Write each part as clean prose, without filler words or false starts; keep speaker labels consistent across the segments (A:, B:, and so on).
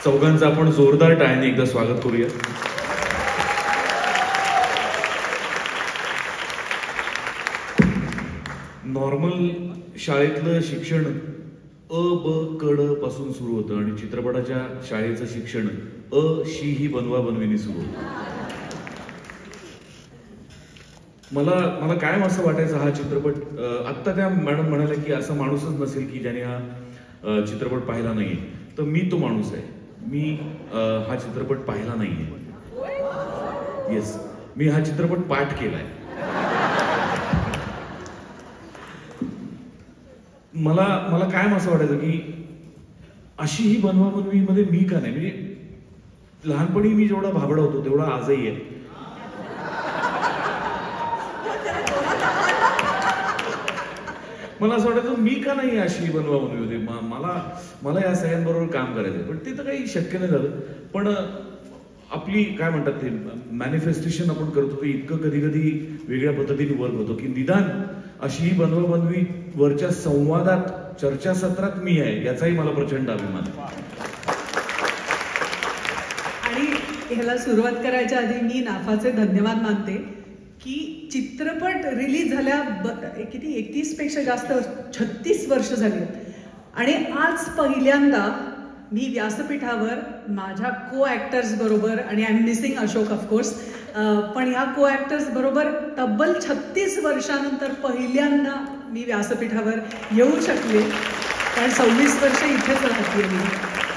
A: चौघांचं आपण जोरदार टाळ्याने एकदा स्वागत करूया. नॉर्मल शाळेतलं शिक्षण अ ब क ड पासून सुरू होतं आणि चित्रपटाच्या शाळेचं शिक्षण अ शी ही बनवा बनविनी सुरू होतं. मला कायम असं वाटायचं हा चित्रपट, आत्ता त्या मॅडम म्हणाल्या की असा माणूसच नसेल की ज्याने हा चित्रपट पाहिला नाहीये, तर मी तो माणूस आहे. मी हा चित्रपट पाहिला नाहीये. येस, मी हा चित्रपट पाठ केलाय. मला कायम असं वाटायचं की अशी ही बनवा बनवी मध्ये मी का नाही, म्हणजे लहानपणी मी जेवढा भाबडा होतो तेवढा आजही आहे. मला असं वाटायचं मी का नाही अशी बनवा बनवी होते. मला या सगळ्यांबरोबर काम करायचं, पण ते तर काही शक्य नाही झालं. पण आपली काय म्हणतात ते मॅनिफेस्टेशन आपण करतो ते इतकं कधी कधी वेगळ्या पद्धतीने वर्क होतो की निदान अशी ही बनवा बनवी वरच्या संवादात चर्चासत्रात मी आहे याचाही मला प्रचंड अभिमान.
B: आणि ह्याला सुरुवात करायच्या आधी मी नाफाचे धन्यवाद मानते की चित्रपट रिलीज झाल्या किती 31 पेक्षा जास्त 36 वर्ष झाली आणि आज पहिल्यांदा मी व्यासपीठावर माझ्या को ऍक्टर्स बरोबर, आणि I am missing Ashok of course, पण ह्या को ऍक्टर्स बरोबर तब्बल 36 वर्षानंतर पहिल्यांदा मी व्यासपीठावर येऊ शकले, कारण 26 वर्ष इथेच राहते मी.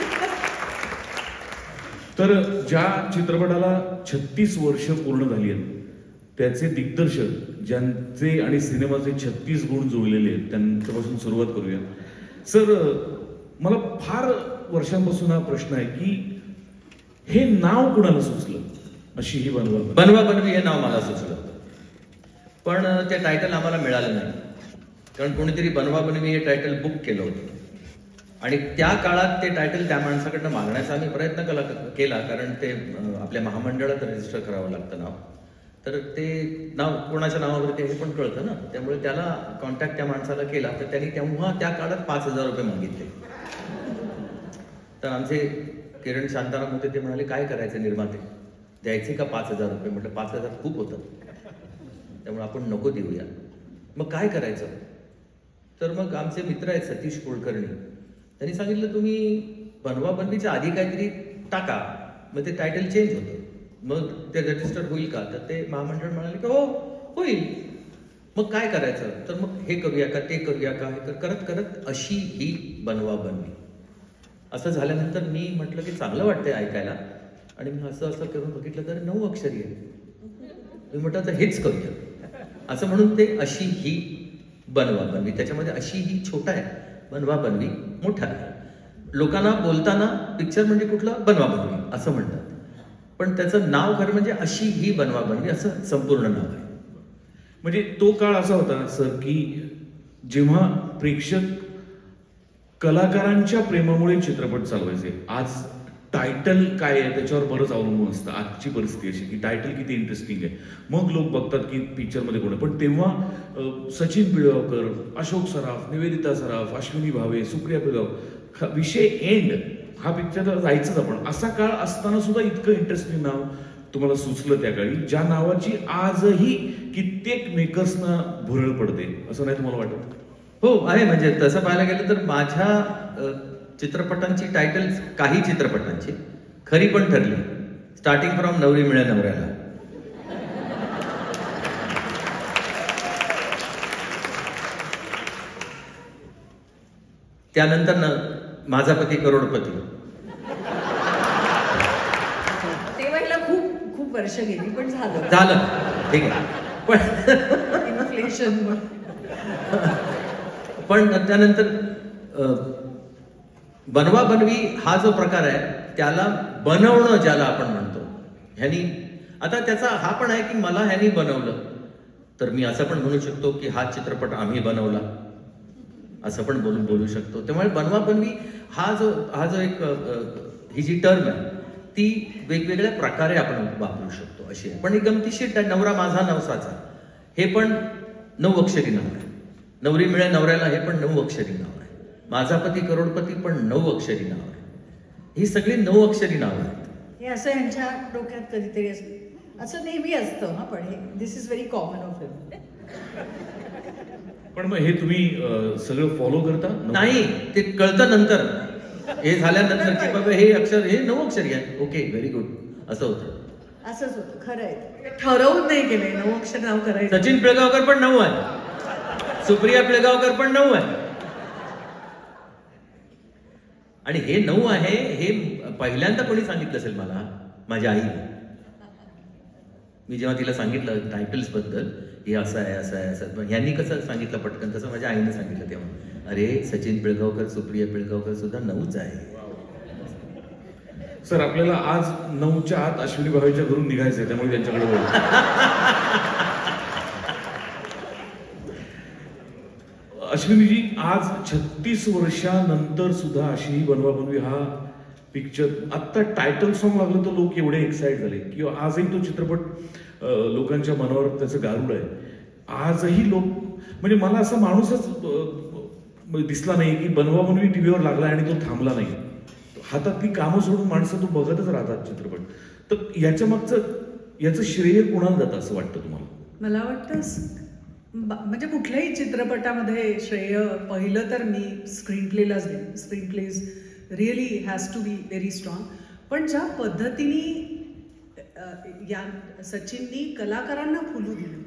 A: तर ज्या चित्रपटाला 36 वर्ष पूर्ण झाली आहेत त्याचे दिग्दर्शक ज्यांचे आणि सिनेमाचे 36 गुण जुळलेले आहेत त्यांच्यापासून सुरुवात करूया. सर, मला फार वर्षांपासून हा प्रश्न आहे की हे नाव कुणाला सुचलं, अशी ही बनवा
C: बनवी हे नाव मला सुचलं, पण ते टायटल आम्हाला मिळालं नाही. कारण कोणीतरी बनवा बनवी हे टायटल बुक केलं होतं आणि त्या काळात ते टायटल त्या माणसाकडनं मागण्याचा आम्ही प्रयत्न केला, कारण ते आपल्या महामंडळात रजिस्टर करावं लागतं नाव. तर ते नाव कोणाच्या नावावरती हे पण कळतं ना, त्यामुळे त्याला कॉन्टॅक्ट त्या माणसाला केला तर त्यांनी तेव्हा त्या काळात 5,000 रुपये मागितले. तर आमचे किरण शांताराम होते, ते म्हणाले काय करायचं निर्माते, द्यायचे का 5,000 रुपये? म्हटलं 5,000 खूप होतं, त्यामुळे आपण नको देऊया. मग काय करायचं? तर मग आमचे मित्र आहेत सतीश कुलकर्णी, त्यांनी सांगितलं तुम्ही बनवा बनवीच्या आधी काहीतरी टाका, मग ते टायटल चेंज होतं, मग ते रजिस्टर होईल का? तर ते महामंडळ म्हणाले की हो होईल. मग काय करायचं? तर मग हे करूया का, ते करूया का, हे करत करत अशी ही बनवा बनवी असं झाल्यानंतर मी म्हटलं की चांगलं वाटतंय ऐकायला, आणि मी असं करून बघितलं तर 9 अक्षरी आहे. मी म्हटलं तर हेच करूया असं म्हणून ते अशी ही बनवा बनवी. त्याच्यामध्ये अशी ही छोटा आहे, बनवा बनवी मोठा आहे. लोकांना बोलताना पिक्चर म्हणजे कुठला बनवा बनवी असं म्हणतात, पण त्याचं नाव खरं म्हणजे अशी ही बनवा बनवी असं संपूर्ण नाव आहे.
A: म्हणजे तो काळ असा होता सर की जेव्हा प्रेक्षक कलाकारांच्या प्रेमामुळे चित्रपट चालवायचे. आज टायटल काय आहे त्याच्यावर बरंच अवलंबून असतं. आजची परिस्थिती अशी की टायटल किती इंटरेस्टिंग आहे मग लोक बघतात की पिक्चरमध्ये कोण आहे. पण तेव्हा सचिन पिळगावकर, अशोक सराफ, निवेदिता सराफ, अश्विनी भावे, सुप्रिया पिळगाव, विषय एंड, हा पिक्चर जायचंच आपण. असा काळ असताना सुद्धा इतकं इंटरेस्टिंग नाव तुम्हाला सुचलं त्या काळी, ज्या नावाची आजही कित्येक मेकर्सना भुरळ पडते, असं नाही तुम्हाला वाटत?
C: हो आहे. म्हणजे तसं पाहायला गेलं तर माझ्या चित्रपटांची टायटल्स, काही चित्रपटांची खरी पण ठरली. स्टार्टिंग फ्रॉम नवरी मिळे नवऱ्याला, त्यानंतर माझा पती करोडपती.
B: ते वेळेला खूप वर्ष गेली, पण
C: झालं ठीक आहे. पण
B: इन्फ्लेशन
C: पण त्यानंतर बनवा बनवी हा जो प्रकार आहे त्याला बनवणं ज्याला आपण म्हणतो, ह्यानी आता त्याचा हा पण आहे की मला ह्यानी बनवलं, तर मी असं पण म्हणू शकतो की हा चित्रपट आम्ही बनवला, असं पण बोलू शकतो. त्यामुळे बनवा बनवी हा जो एक ही जी टर्म आहे ती वेगवेगळ्या प्रकारे आपण वापरू शकतो अशी आहे. पण एक गमतीशीर नवरा माझा नवसाचा हे पण 9 अक्षरी नाव आहे. नवरी मिळे नवऱ्याला हे पण 9 अक्षरी नाव आहे. माझा पती करोडपती पण 9 अक्षरी नाव आहे. ही सगळी 9 अक्षरी नावं आहेत.
D: हे असं यांच्या डोक्यात कधीतरी असं नेहमी असतं हा, पण हे this is very common of him.
A: पण मग हे तुम्ही सगळं फॉलो करता?
C: नाही, ते कळतं नंतर. हे झाल्यानंतर की बाबा हे अक्षर हे 9 अक्षरी आहे, ओके व्हेरी गुड, असं होतं.
D: असंच होतं, खरं आहे.
B: ठरवून नाही केलंय 9 अक्षर नाव करायचं.
C: सचिन पिळगावकर पण 9 आहे, सुप्रिया पिळगावकर पण 9 आहे. आणि हे 9 आहे हे पहिल्यांदा कोणी सांगितलं असेल मला? माझ्या आईने. मी जेव्हा तिला सांगितलं टायटल्स बद्दल, हे असं आहे असं आहे असं, पण ह्यांनी कसं सांगितलं पटकन, तसं माझ्या आईने सांगितलं तेव्हा. अरे सचिन पिळगावकर, सुप्रिया पिळगावकर सुद्धा 9च आहे.
A: सर आपल्याला आज 9च्या आत अश्विनी भावेच्या घरून निघायचंय, त्यामुळे त्यांच्याकडे बोल. अश्विनीजी, आज 36 वर्षानंतर सुद्धा अशीही बनवाबनवी हा पिक्चर, आत्ता टायटल सॉन्ग लागलं तर लोक एवढे एक्साइट झाले, किंवा आजही तो चित्रपट लोकांच्या मनावर त्याचं गारुड आहे. आजही लोक, म्हणजे मला असा माणूसच दिसला नाही की बनवाबनवी टीव्हीवर लागला आणि तो थांबला नाही. हातातली कामं सोडून माणसं तो बघतच राहतात चित्रपट. तर याच्या मागचं याचं श्रेय कोणाला जातं असं वाटतं तुम्हाला?
B: मला वाटतं म्हणजे कुठल्याही चित्रपटामध्ये श्रेय पहिलं तर मी स्क्रीन प्लेलाच देईन. Screenplays really has to be very strong. पण ज्या पद्धतीने या सचिननी कलाकारांना फुलू दिलं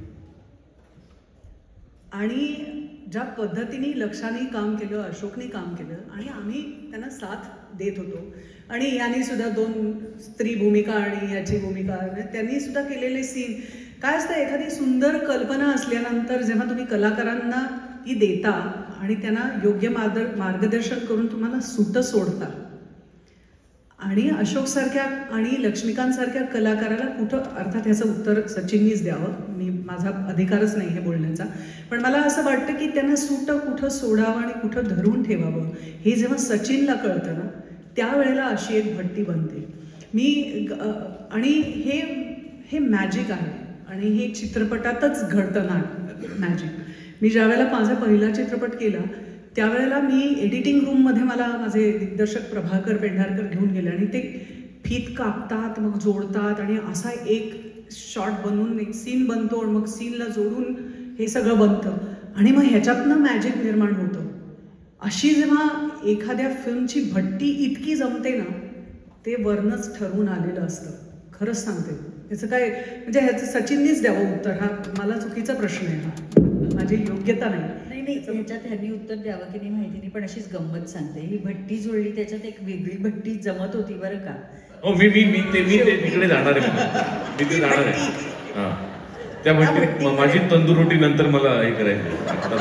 B: आणि ज्या पद्धतीने लक्षाने काम केलं, अशोकने काम केलं आणि आम्ही त्यांना साथ देत होतो, आणि यांनी सुद्धा 2 स्त्री भूमिका आणि याची भूमिका, त्यांनी सुद्धा केलेले सीन. काय असतं, एखादी सुंदर कल्पना असल्यानंतर जेव्हा तुम्ही कलाकारांना ती देता आणि त्यांना योग्य मार्गदर्शन करून तुम्हाला सुटं सोडता, आणि अशोक सारख्या आणि लक्ष्मीकांत सारख्या कलाकाराला कुठं, अर्थात ह्याचं उत्तर सचिननीच द्यावं, माझा अधिकारच नाही हे बोलण्याचा, पण मला असं वाटतं की त्यांना सुटं कुठं सोडावं आणि कुठं धरून ठेवावं हे जेव्हा सचिनला कळतं ना, त्यावेळेला अशी एक भट्टी बनते. आणि हे मॅजिक आहे आणि हे चित्रपटातच घडतं ना मॅजिक. मी ज्यावेळेला माझा पहिला चित्रपट केला त्यावेळेला मी एडिटिंग रूममध्ये मला माझे दिग्दर्शक प्रभाकर पेंढारकर घेऊन गेले आणि ते फीत कापतात, मग जोडतात आणि असा एक शॉट बनवून एक सीन बनतो आणि मग सीनला जोडून हे सगळं बनतं आणि मग ह्याच्यातनं मॅजिक निर्माण होतं. अशी जेव्हा एखाद्या फिल्मची भट्टी इतकी जमते ना, ते वरनच ठरवून आलेलं असतं. खरंच सांगते, याचं काय म्हणजे ह्याचं सचिननीच द्यावं उत्तर. हा मला चुकीचा प्रश्न आहे, हा माझी योग्यता नाही.
D: ह्याच्यात ह्यांनी उत्तर द्यावं की नाही माहिती नाही, पण अशीच गंमत सांगते. ही भट्टी जोडली, त्याच्यात एक वेगळी भट्टी जमत होती बरं का.
A: हो, मी तिकडे जाणार आहे, मी ते जाणार आहे. हा, त्या भट्टीत माझी तंदूर रोटी नंतर मला हे करायचं.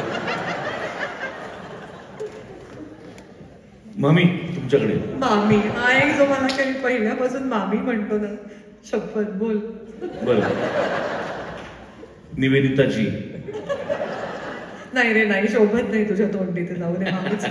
A: मामी तुमच्याकडे.
B: मामी हा एक जो मला काही पहिल्यापासून मामी म्हणतो ना, शपथ बोल.
A: बरं, निवेदिताजी.
B: नाही रे नाही, शोभत नाही तुझ्या तोंडी, ते जाऊ दे मामीच.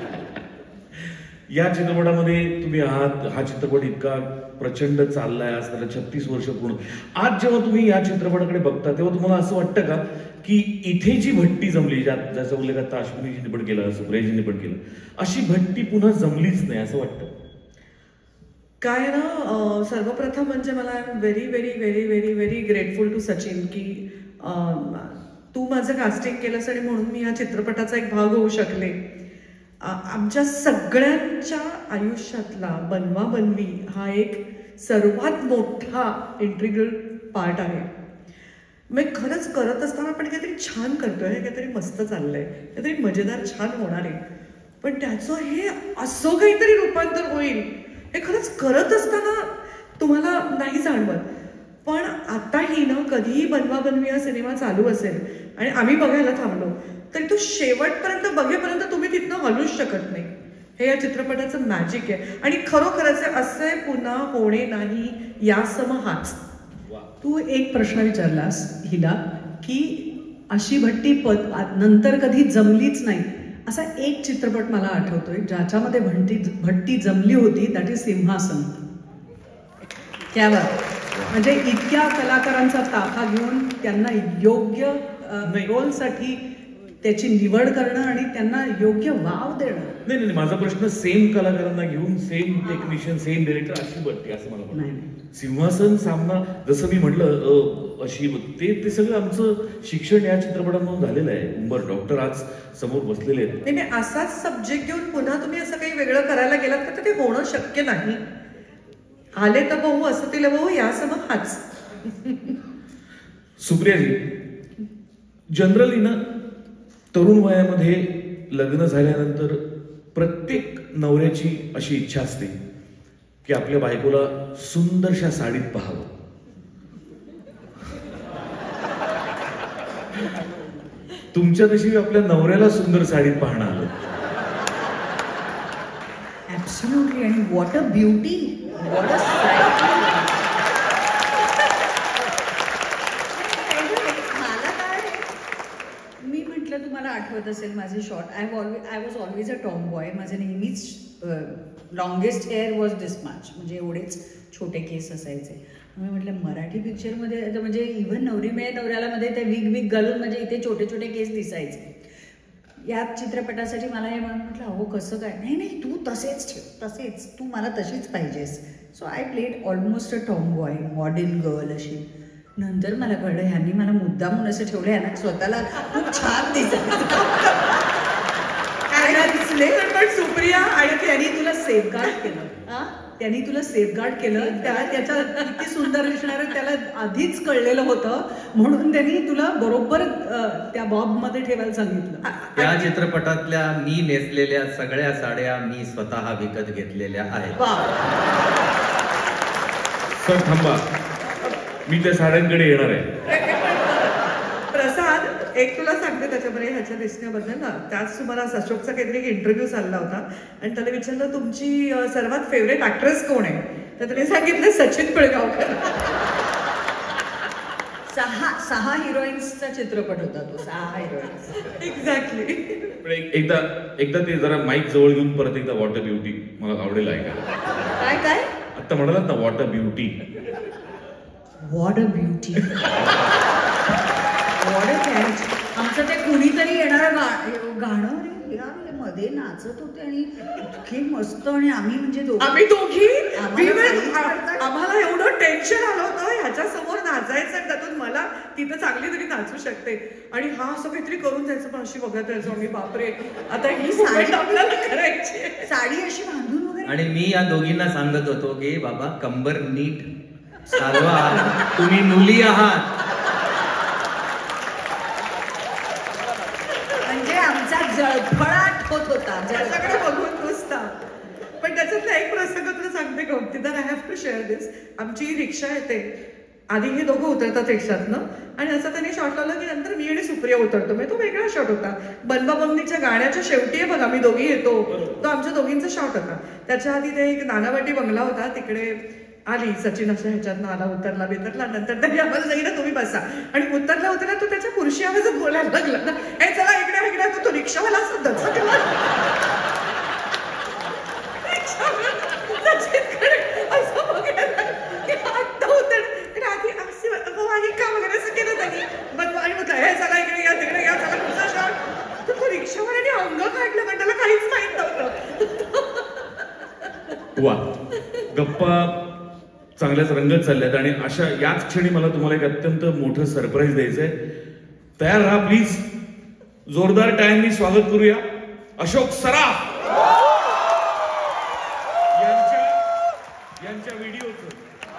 A: या चित्रपटामध्ये तुम्ही आहात. हा चित्रपट इतका प्रचंड चाललाय, आज त्याला 36 वर्ष पूर्ण. आज जेव्हा तुम्ही या चित्रपटाकडे बघता तेव्हा तुम्हाला असं वाटतं का की इथे जी भट्टी जमली, ज्याचा उल्लेख आता अश्विनीजींनी पण केला, सुप्रियाजींनी पण केला, अशी भट्टी पुन्हा जमलीच नाही असं वाटतं?
B: काय ना, सर्वप्रथम म्हणजे मला I am very very very very very grateful to Sachin की तू माझं कास्टिंग केलंस आणि म्हणून मी या चित्रपटाचा एक भाग होऊ शकले. आमच्या सगळ्यांच्या आयुष्यातला बनवा बनवी हा एक सर्वात मोठा इंट्रिगल पार्ट आहे. मग खरंच करत असताना आपण काहीतरी छान करतोय, काहीतरी मस्त चाललंय, काहीतरी मजेदार छान होणार आहे, पण त्याचं हे असं काहीतरी रूपांतर होईल हे खरंच करत असताना तुम्हाला नाही जाणवत. पण आताही ना, कधीही बनवा बनवी हा सिनेमा चालू असेल आणि आम्ही बघायला थांबलो तरी तो शेवटपर्यंत बघेपर्यंत तुम्ही तिथनं हलूच शकत नाही. हे या चित्रपटाचं मॅजिक आहे आणि खरोखरच असे पुन्हा होणे नाही यासम हाच. तू एक प्रश्न विचारलास हिला की अशी भट्टी नंतर कधी जमलीच नाही. असा एक चित्रपट मला आठवतोय ज्याच्यामध्ये भट्टी जमली होती, दॅट इज सिंहासन. त्यावर म्हणजे इतक्या कलाकारांचा ताफा घेऊन त्यांना योग्य रोलसाठी त्याची निवड करणं आणि त्यांना योग्य वाव देणं.
A: नाही, माझा प्रश्न सेम कलाकारांना घेऊन सेम टेक्निशियन सेम डिरेक्टर अशी बनते असं मला वाटतं.
B: नाही.
A: सिंहासन सामना जसं मी म्हटलं अशी ते सगळं आमचं शिक्षण या चित्रपटांमधून झालेलं आहे. उंबर डॉक्टर आज समोर बसलेले आहेत.
E: नाही, असाच सब्जेक्ट घेऊन पुन्हा तुम्ही असं काही वेगळं करायला गेलात का तर ते होणं शक्य नाही. आले तर बहु असं तिला बहु यासम हाच.
A: सुप्रियाजी, जनरली ना तरुण वयामध्ये लग्न झाल्यानंतर प्रत्येक नवऱ्याची अशी इच्छा असते की आपल्या बायकोला सुंदरशा साडीत पाहावं. तुमच्या नशिबी आपल्या नवऱ्याला सुंदर साडीत पाहणं आलं.
D: ऍब्सोल्युटली. आणि what a beauty, what a मला काय, मी म्हटलं तुम्हाला आठवत असेल माझे short, I was always a tomboy. माझे नेहमीच longest hair was this much, म्हणजे एवढेच छोटे केस असायचे. मी म्हटलं मराठी पिक्चरमध्ये म्हणजे इव्हन नवरी मिळे नवऱ्याला मध्ये ते विग घालून म्हणजे इथे छोटे छोटे केस दिसायचे. या चित्रपटासाठी मला हे म्हटलं अहो कसं काय, नाही तू तसेच ठेव, तसेच तू मला तशीच पाहिजेस. So I played almost a tomboy, modern girl अशी. नंतर मला कळलं ह्यांनी मला मुद्दामून असं ठेवलं, ह्यांना स्वतःला खूप छान
B: दिसले. पण सुप्रिया, आणि त्यांनी तुला सेफगार्ड केलं. त्यांनी तुला सेफगार्ड केलं. त्याच्या किती सुंदर दिसणार त्याला आधीच कळलेलं होतं, म्हणून त्यांनी तुला बरोबर त्या बॉब मध्ये ठेवायला सांगितलं.
C: त्या चित्रपटातल्या मी नेसलेल्या सगळ्या साड्या मी स्वतः विकत घेतलेल्या आहेत.
A: सर थांबा, मी त्या साड्यांकडे येणार आहे.
E: प्रसाद, एक तुला सांगते त्याच्यामध्ये ह्याच्या दिसण्याबद्दल ना, त्याच तुम्हाला अशोकचा काहीतरी एक इंटरव्ह्यू चालला होता आणि त्याला विचारलं तुमची सर्वात फेवरेट ऍक्ट्रेस कोण आहे, तर त्याने सांगितलं सचिन पिळगावकर.
D: 6 हिरोईन्सचा चित्रपट होता तो, 6 हिरोईन्स.
E: एक्झॅक्टली.
A: एकदा ते जरा माईक जवळ घेऊन परत एकदा वॉटर ब्युटी मला आवडेल ऐकायला.
D: काय
A: आता म्हणालात ना water beauty.
D: What a beauty, what a character. आमचं ते कुणीतरी येणारं गाणं यार मध्ये नाचत होते आणि इतके मस्त. आणि आम्ही म्हणजे
E: आम्ही दोघी
D: आम्हाला
E: आम्हाला एवढं टेन्शन आलं होतं ह्याच्या समोर नाचायचं, त्यातून मला तिथं चांगली तरी नाचू शकते आणि हा असं काहीतरी करून जायचं. पण अशी बघत राहायचो आम्ही, बापरे आता ही साडी आपल्याला करायची,
D: साडी अशी बांधून वगैरे.
C: आणि मी या दोघींना सांगत होतो की बाबा कंबर नीट चालवा, तुम्ही मुली आहात.
D: म्हणजे आमचा जळफळाट होत होता
E: त्याच्याकडे बघून नुसता. पण त्याच्यातला एक प्रसंग तुला सांगते गमतीदार, I have to share this. आमची रिक्षा येते, आधी हे दोघं उतरतात रिक्षातनं आणि असं त्यांनी शॉट लावलं की नंतर मी आणि सुप्रिया उतरतो. म्हणजे तो वेगळा शॉट होता. बनबाबंगनीच्या गाण्याच्या शेवटी आहे बघा मी दोघी येतो, तो आमच्या दोघींचा शॉट होता. त्याच्या आधी ते एक नानावाटी बंगला होता, तिकडे आली सचिन अशा ह्याच्यातनं आला, उतरला बितरला. नंतर त्यांनी आम्हाला सांगितलं तुम्ही बसा, आणि उतरला तो त्याच्या खुर्शी आवाजात बोलायला लागला ना, हे चला इकडे इकडे. तो रिक्षावाला असं दचकला सचिनकडे असं बघायला की आत्ता उतर आधी आहे का वगैरे असं केलं त्यांनी. आणि म्हटलं हे चला इकडे या तिकडे या, चला तुझा शॉट. तर तो रिक्षावाल्याने अंग काढलं कारण त्याला काहीच माहित नव्हतं.
A: वा, गप्पा चांगल्याच रंगत चालल्यात. आणि अशा याच क्षणी मला तुम्हाला एक अत्यंत मोठं सरप्राईज द्यायचंय. तयार राहा प्लीज. जोरदार टाळ्यांनी स्वागत करूया अशोक सराफ यांच्या व्हिडिओचं.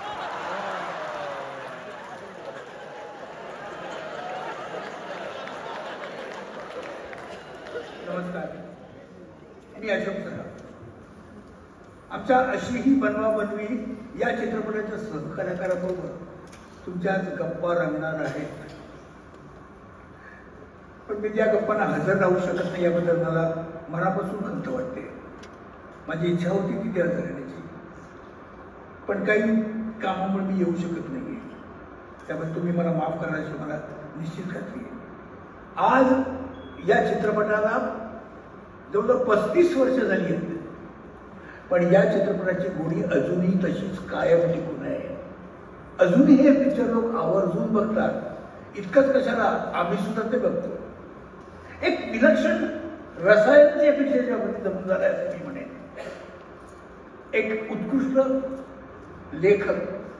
F: नमस्कार, मी अशोक सराफ. आमच्या अशी ही बनवाबनवी या चित्रपटाच्या सहकलाकाराबरोबर तुमच्याच गप्पा रंगणार आहेत. पण मी त्या गप्पांना हजर राहू शकत नाही याबद्दल मला मनापासून खंत वाटते. माझी इच्छा होती ती हजर राहण्याची, पण काही कामामुळे मी येऊ शकत नाही. त्यामुळे तुम्ही मला माफ करण्याची मला निश्चित खात्री आहे. आज या चित्रपटाला जवळजवळ 35 वर्ष झाली आहेत, पण या चित्रपटाची गोडी अजूनही तशीच कायम टिकून आहे. अजूनही हे पिक्चर लोक आवर्जून बघतात. इतकंच कशाला, आम्ही सुद्धा ते बघतो. एक विलक्षण रसायनाची अपेक्षा ज्यामध्ये जमून झालाय असं मी म्हणेन. एक उत्कृष्ट लेखक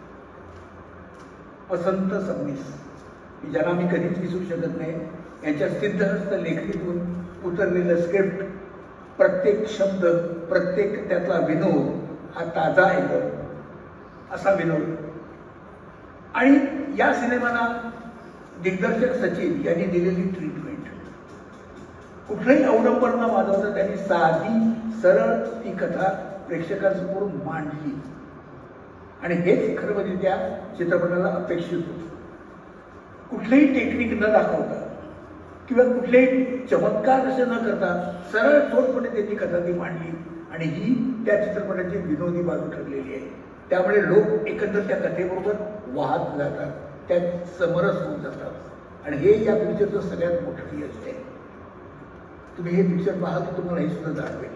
F: वसंत सबनीस, की ज्यांना मी कधीच विसरू शकत नाही. यांच्या सिद्धहस्त लेखणीतून उतरलेलं स्क्रिप्ट, प्रत्येक शब्द, प्रत्येक त्यातला विनोद हा ताजा एकदम असा विनोद. आणि या सिनेमाला दिग्दर्शक सचिन यांनी दिलेली ट्रीटमेंट, कुठलंही अवलंबन न माजवता त्यांनी साधी सरळ ती कथा प्रेक्षकांसमोर मांडली. आणि हेच खरं म्हणजे त्या चित्रपटाला अपेक्षित होतं. कुठलंही टेक्निक न दाखवता किंवा कुठलेही चमत्कार असे न करता सरळ सोटपणे त्यांनी कथा ती मांडली. आणि ही त्या चित्रपटाची विनोदी बाजू ठरलेली आहे. त्यामुळे लोक एकंदर त्या कथेबरोबर वाहत जातात, त्यात समरस होऊन जातात. आणि हे या पिक्चरचं सगळ्यात मोठं यश आहे. तुम्ही हे पिक्चर पाहा तर तुम्हाला हे सुद्धा जाणवेल.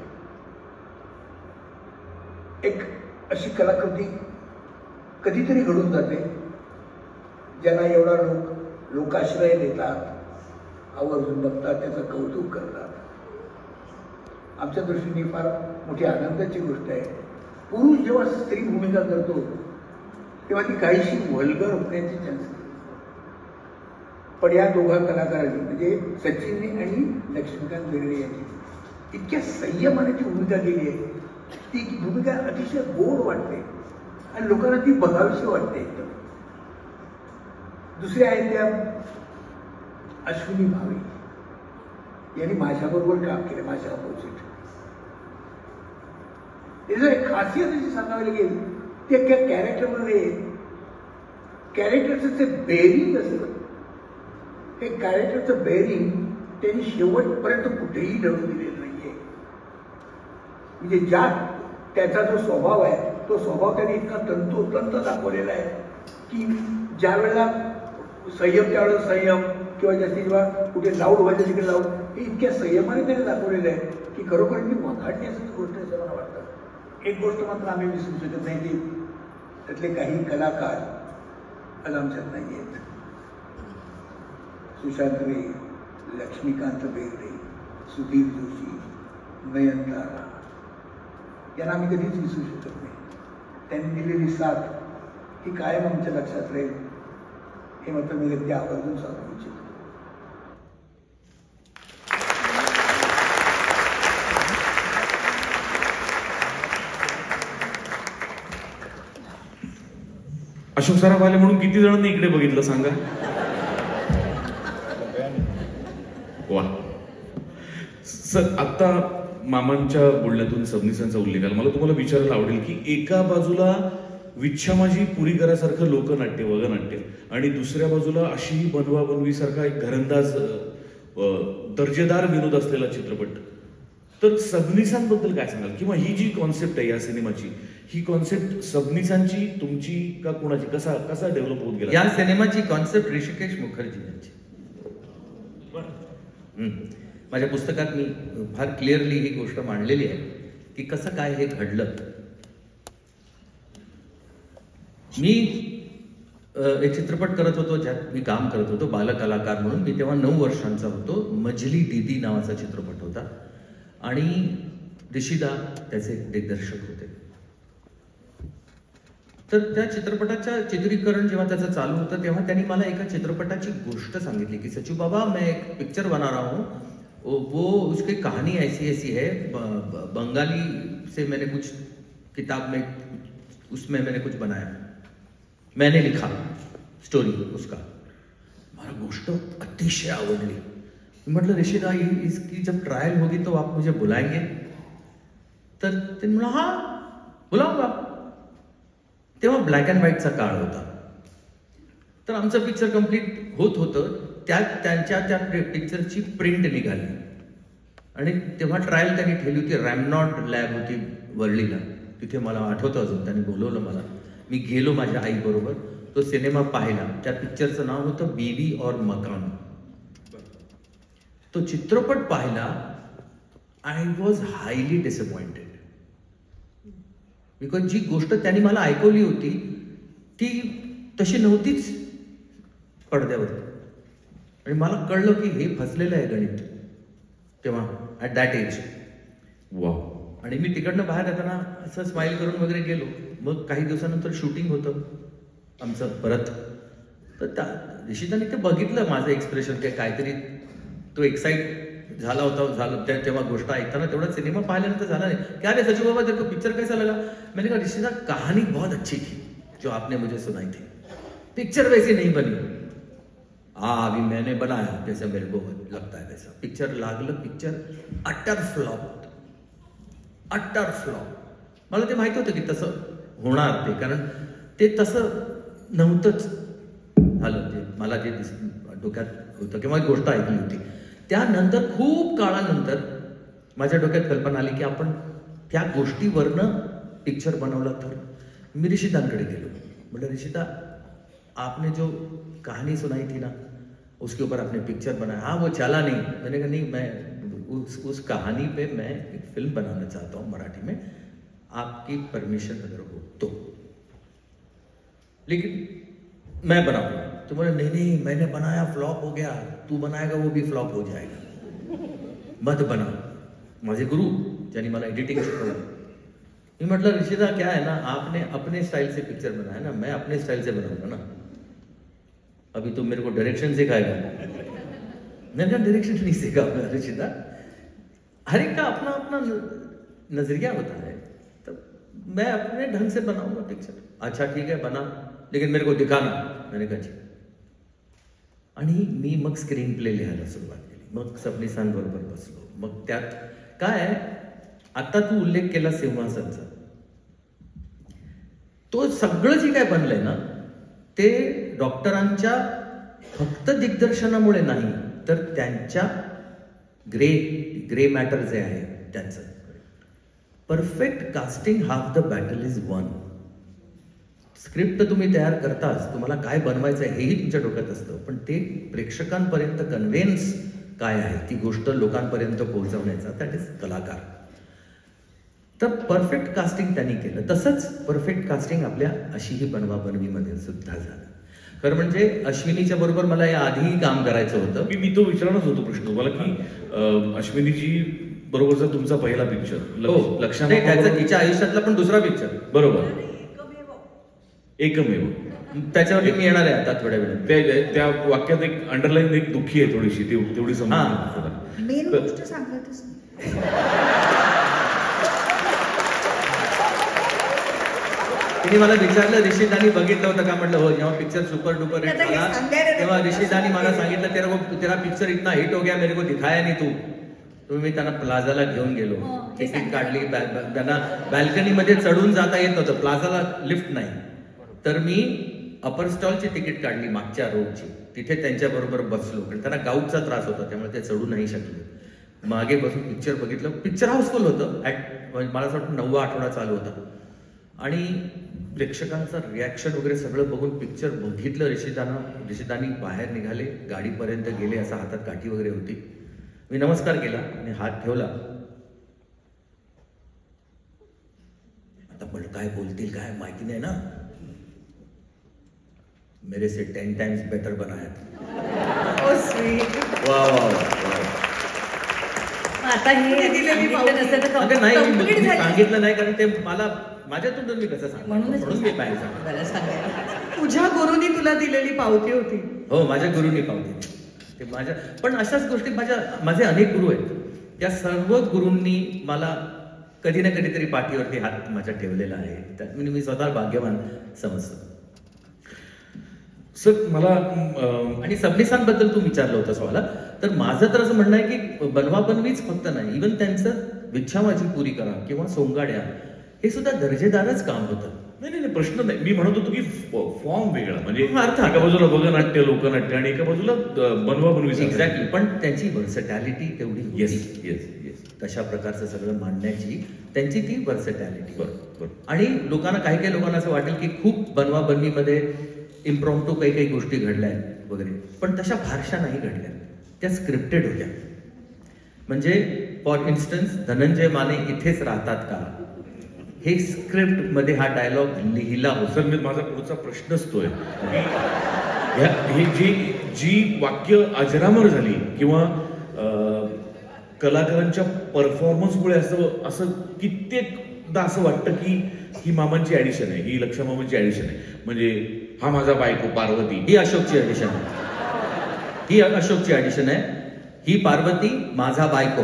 F: एक अशी कलाकृती कधीतरी घडून जाते, ज्यांना एवढा लोकाश्रय देतात, आवर्जून बघतात, त्याचं कौतुक करतात. आमच्या दृष्टीने फार मोठी आनंदाची गोष्ट आहे. पुरुष जेव्हा स्त्री भूमिका करतो तेव्हा ती काहीशी वल्गर होण्याची चान्स. पण या दोघा कलाकारांनी म्हणजे सचिनने आणि लक्ष्मीकांत बेर्डे यांनी इतक्या संयमाने ती भूमिका केली आहे. ती भूमिका अतिशय गोड वाटते आणि लोकांना ती बघावीशी वाटते एकदम. दुसऱ्या आहेत त्या अश्विनी भावे यांनी माझ्याबरोबर काम केलं, माझ्या अपोजिट. जर एक खासियत अशी सांगावी लागेल, त्या कॅरेक्टरमध्ये कॅरेक्टरचं जे बेरिंग असतं, हे कॅरेक्टरचं बेरिंग त्यांनी शेवटपर्यंत कुठेही ढळून दिलेलं नाहीये. म्हणजे ज्या त्याचा जो स्वभाव आहे तो स्वभाव त्यांनी इतका तंतोतंत दाखवलेला आहे की ज्या वेळेला संयम त्यावेळेला संयम किंवा जास्तीत जेव्हा कुठे लाऊड व्हायचं तिकडे लाऊड, हे इतक्या संयमाने त्यांनी दाखवलेलं आहे की खरोखर ती वखाणण्याची गोष्ट असं मला वाटतं. एक गोष्ट मात्र आम्ही विसरू शकत नाही की त्यातले काही कलाकार आज आमच्यात नाही आहेत. सुशांत रे, लक्ष्मीकांत बेर्डे, सुधीर जोशी, नयनतारा यांना आम्ही कधीच विसरू शकत नाही. त्यांनी दिलेली साथ ही कायम आमच्या लक्षात राहील, हे मात्र मी अगदी आवर्जून सांगू इच्छितो.
A: अशोक सराफ आले म्हणून किती जणांनी इकडे बघितलं सांगा. वा सर, आता मामांच्या बोलण्यातून सबनीसांचा उल्लेख आला. मला तुम्हाला विचारायला आवडेल की एका बाजूला विच्छामाजी पुरी करासारखं लोकनाट्य वगनाट्य आणि दुसऱ्या बाजूला अशी बनवा बनवीसारखा एक घरंदाज दर्जेदार विनोद असलेला चित्रपट, तर सबनीसांबद्दल काय सांगाल? किंवा ही जी कॉन्सेप्ट आहे या सिनेमाची, ही कॉन्सेप्ट सबनीसांची, तुमची का कोणाची, कसा डेव्हलप होत गेला?
C: या सिनेमाची कॉन्सेप्ट ऋषिकेश मुखर्जी यांची. माझ्या पुस्तकात मी फार क्लिअरली ही गोष्ट मांडलेली आहे की कसं काय हे घडलं. मी एक चित्रपट करत होतो ज्यात मी काम करत होतो बालकलाकार म्हणून. मी तेव्हा 9 वर्षांचा होतो. मजली दीदी नावाचा चित्रपट होता आणि ऋषिदा त्याचे दिग्दर्शक होते. तर त्या चित्रपटाच्या चित्रीकरण जेव्हा त्याचं चालू होतं तेव्हा त्यांनी मला एका चित्रपटाची गोष्ट सांगितली की सचू बाबा, मैं एक पिक्चर बना रहा हूँ, वो उसकी कहानी ऐसी ऐसी है, बंगाली से मैंने कुछ किताब में उसमें मैंने कुछ बनाया, मैंने लिखा स्टोरी उसका. मला गोष्ट अतिशय आवडली. म्हटलं ऋषिदा, इसकी जब ट्रायल होगी तो आप मुझे बुलाएंगे? तर ते म्हणा हा बुलाऊंगा. तेव्हा ब्लॅक अँड व्हाईटचा काळ होता. तर आमचं पिक्चर कम्प्लीट होत होतं. त्यात त्यांच्या त्या पिक्चरची प्रिंट निघाली आणि तेव्हा ट्रायल त्यांनी ठेवली होती. रॅमनॉट लॅब होती वर्लीला. तिथे मला आठवतं अजून त्यांनी बोलवलं मला. मी गेलो माझ्या आईबरोबर. तो सिनेमा पाहिला. त्या पिक्चरचं नाव होतं बीवी और मकान. तो चित्रपट पाहिला. I was highly disappointed because जी गोष्ट त्यांनी मला ऐकवली होती ती तशी नव्हतीच पडद्यावर. आणि मला कळलं की हे फसलेलं आहे गणित. तेव्हा ॲट दॅट एज.
A: वा.
C: आणि मी तिकडनं बाहेर येताना असं स्माईल करून वगैरे गेलो. मग काही दिवसानंतर शूटिंग होतं आमचं परत. तर त्या ऋषिताने ते बघितलं माझं एक्सप्रेशन, की काहीतरी तो एक्साइट झाला होता. तेव्हा गोष्ट ऐकताना तेवढा सिनेमा पाहिल्यानंतर झाला नहीं. क्या रे सचिन बाबा तेरे को पिक्चर कैसा लगा? मैंने कहा ऋषिता कहानी बहुत अच्छी थी जो आपने मुझे सुनाई थी, पिक्चर वैसी नहीं बनी. अभी मैंने बनाया जैसे मेरे को लगता है वैसा. पिक्चर लागलं, पिक्चर अटर फ्लॉप. मला ते माहिती होतं की तसं होणार ते, कारण ते तसं नव्हतंच झालं. ते मला जे डोक्यात होतं किंवा एक गोष्ट ऐकली होती. त्यानंतर खूप काळानंतर माझ्या डोक्यात कल्पना आली की आपण त्या गोष्टीवरनं पिक्चर बनवला तर. मी ऋषितांकडे गेलो. म्हटलं ऋषिता, आपने जो कहानी सुनाई थी ना उसके ऊपर आपने पिक्चर बनाया. हाँ वो चला नहीं. मैंने कहा नहीं, मैं उस कहानी पे मैं एक फिल्म बनाना चाहता हूँ मराठी में, आपकी परमिशन अगर हो तो, लेकिन मैं बनाऊंगा. तो बोले नहीं मैंने बनाया, फ्लॉप हो गया, तू बनाएगा वो भी फ्लॉप हो जाएगा, मत बना. माझे गुरु ज्यांनी मला एडिटिंग शिकवलं. मी म्हटलं ऋषिता क्या है ना, आपने अपने स्टाइल से पिक्चर बनाया ना, मैं अपने स्टाइल से बनाऊंगा ना. अभी तुम मेरे को डायरेक्शन सिखाएगा? मैंने कहा डायरेक्शन नहीं सीखा ऋषिता, हर एक का अपना अपना नजरिया होता है, तो मैं अपने ढंग से बनाऊंगा पिक्चर. अच्छा ठीक है बना, लेकिन मेरे को दिखाना. मैंने कहा जी. आणि मी मग स्क्रीन प्ले लिहायला सुरुवात केली. मग सबनीसांबरोबर बसलो. मग त्यात काय आहे, आता तू उल्लेख केला सिंहासनचा, तो सगळं जे काय बनलंय ना ते डॉक्टरांच्या फक्त दिग्दर्शनामुळे नाही, तर त्यांच्या ग्रे मॅटर जे आहे त्यांचं. Perfect casting half the battle is won. Script तुम्ही तयार करताच, तुम्हाला काय बनवायचं आहे हेही तुमच्या डोक्यात असतं, पण ते प्रेक्षकांपर्यंत कन्व्हेन्स काय आहे, ती गोष्ट लोकांपर्यंत पोहोचवण्याचा, दॅट इज कलाकार. तर परफेक्ट कास्टिंग त्यांनी केलं. तसंच परफेक्ट कास्टिंग आपल्या अशीही बनवा बनवीमध्ये सुद्धा झालं. खरं म्हणजे अश्विनीच्या बरोबर मला या आधीही काम करायचं होतं.
A: मी तो विचारणारच होतो प्रश्न तुम्हाला की अश्विनीजी बरोबरचा तुमचा पहिला पिक्चर
C: लक्षात तिच्या आयुष्यातला पण दुसरा पिक्चर.
A: बरोबर, एकमेव.
C: त्याच्यावरती मी येणार आहे आता थोड्या वेळात.
A: त्या वाक्यात एक अंडरलाईन एक दुःखी आहे थोडीशी, तेवढी समजा.
D: मेन गोष्ट सांगतच नाही.
C: तिने मला विचारलं ऋषितानी बघितलं होतं का? म्हटलं हो. जेव्हा पिक्चर सुपर डुपर हिट झाला तेव्हा ऋषितानी मला सांगितलं तेरा पिक्चर इतना हिट हो गया, मेरे को दिखाया नहीं तू. तुम्ही त्यांना प्लाझाला घेऊन गेलो, तिकीट काढली, त्यांना बॅल्कनीमध्ये चढून जाता येत नव्हतं, प्लाझाला लिफ्ट नाही, तर मी अपर स्टॉलची तिकीट काढली मागच्या रोडची, तिथे त्यांच्या बरोबर बसलो, कारण त्यांना गाऊटचा त्रास होता त्यामुळे ते चढू नाही शकले. मागे बसून पिक्चर बघितलं. पिक्चर हाऊसफुल होतं. मला असं वाटतं 9वा आठवडा चालू होता आणि प्रेक्षकांचं रिॲक्शन वगैरे सगळं बघून पिक्चर बघितलं. ऋषितानी बाहेर निघाले, गाडीपर्यंत गेले, असा हातात काठी वगैरे होती. मी नमस्कार केला आणि हात ठेवला. आता पण काय बोलतील काय माहिती नाही ना. मेरे से 10 times बेटर बनाया. वा वा वा.
D: आता हे दिलेली
C: नाही सांगितलं नाही, कारण ते मला माझ्या तोंडून मी कसं सांग, म्हणून मी बाहेर सांगितलं.
E: तुझ्या गुरुनी तुला दिलेली पावती होती.
C: हो, माझ्या गुरुनी पावती. ते माझ्या पण अशाच गोष्टी माझे अनेक गुरु आहेत. त्या सर्व गुरूंनी मला कधी ना कधीतरी पाठीवरती हात माझ्या ठेवलेला आहे. त्यात मी स्वतः भाग्यवान समजतो.
A: सर मला
C: आणि सबनीसांबद्दल तू विचारलं होतंस मला, तर माझं तर असं म्हणणं आहे की बनवा बनवीच फक्त नाही, इव्हन त्यांचं विच्छा माझी पुरी करा किंवा सोंगाड्या हे सुद्धा दर्जेदारच काम होतं.
A: नाही प्रश्न नाही. मी म्हणत होतो की फॉर्म वेगळा, म्हणजे एका बाजूला बघनाट्य लोकनाट्य आणि एका बाजूला बनवा बनवी.
C: एक्झॅक्टली. पण त्यांची व्हर्सटॅलिटी तेवढी.
A: येस
C: तशा प्रकारचं सगळं मांडण्याची त्यांची ती व्हर्सटॅलिटी.
A: बरोबर.
C: आणि लोकांना काही लोकांना असं वाटेल की खूप बनवा बनवीमध्ये इम्प्रॉम्प्टू काही गोष्टी घडल्या वगैरे, पण तशा फारशा नाही घडल्या. त्या स्क्रिप्टेड होत्या. म्हणजे फॉर इन्स्टन्स धनंजय माने इथेच राहतात का, हे स्क्रिप्ट मध्ये हा डायलॉग लिहिला होता.
A: सर मी माझा पुढचा प्रश्नच तो आहे, हे जी वाक्य अजरामर झाली किंवा कलाकारांच्या परफॉर्मन्समुळे असं कित्येकदा असं वाटतं की ही मामांची ऍडिशन आहे, ही लक्षा मामांची ऍडिशन आहे. म्हणजे हा माझा बायको पार्वती,
C: ही अशोकची ऍडिशन आहे, ही अशोकची ऍडिशन आहे. ही पार्वती माझा बायको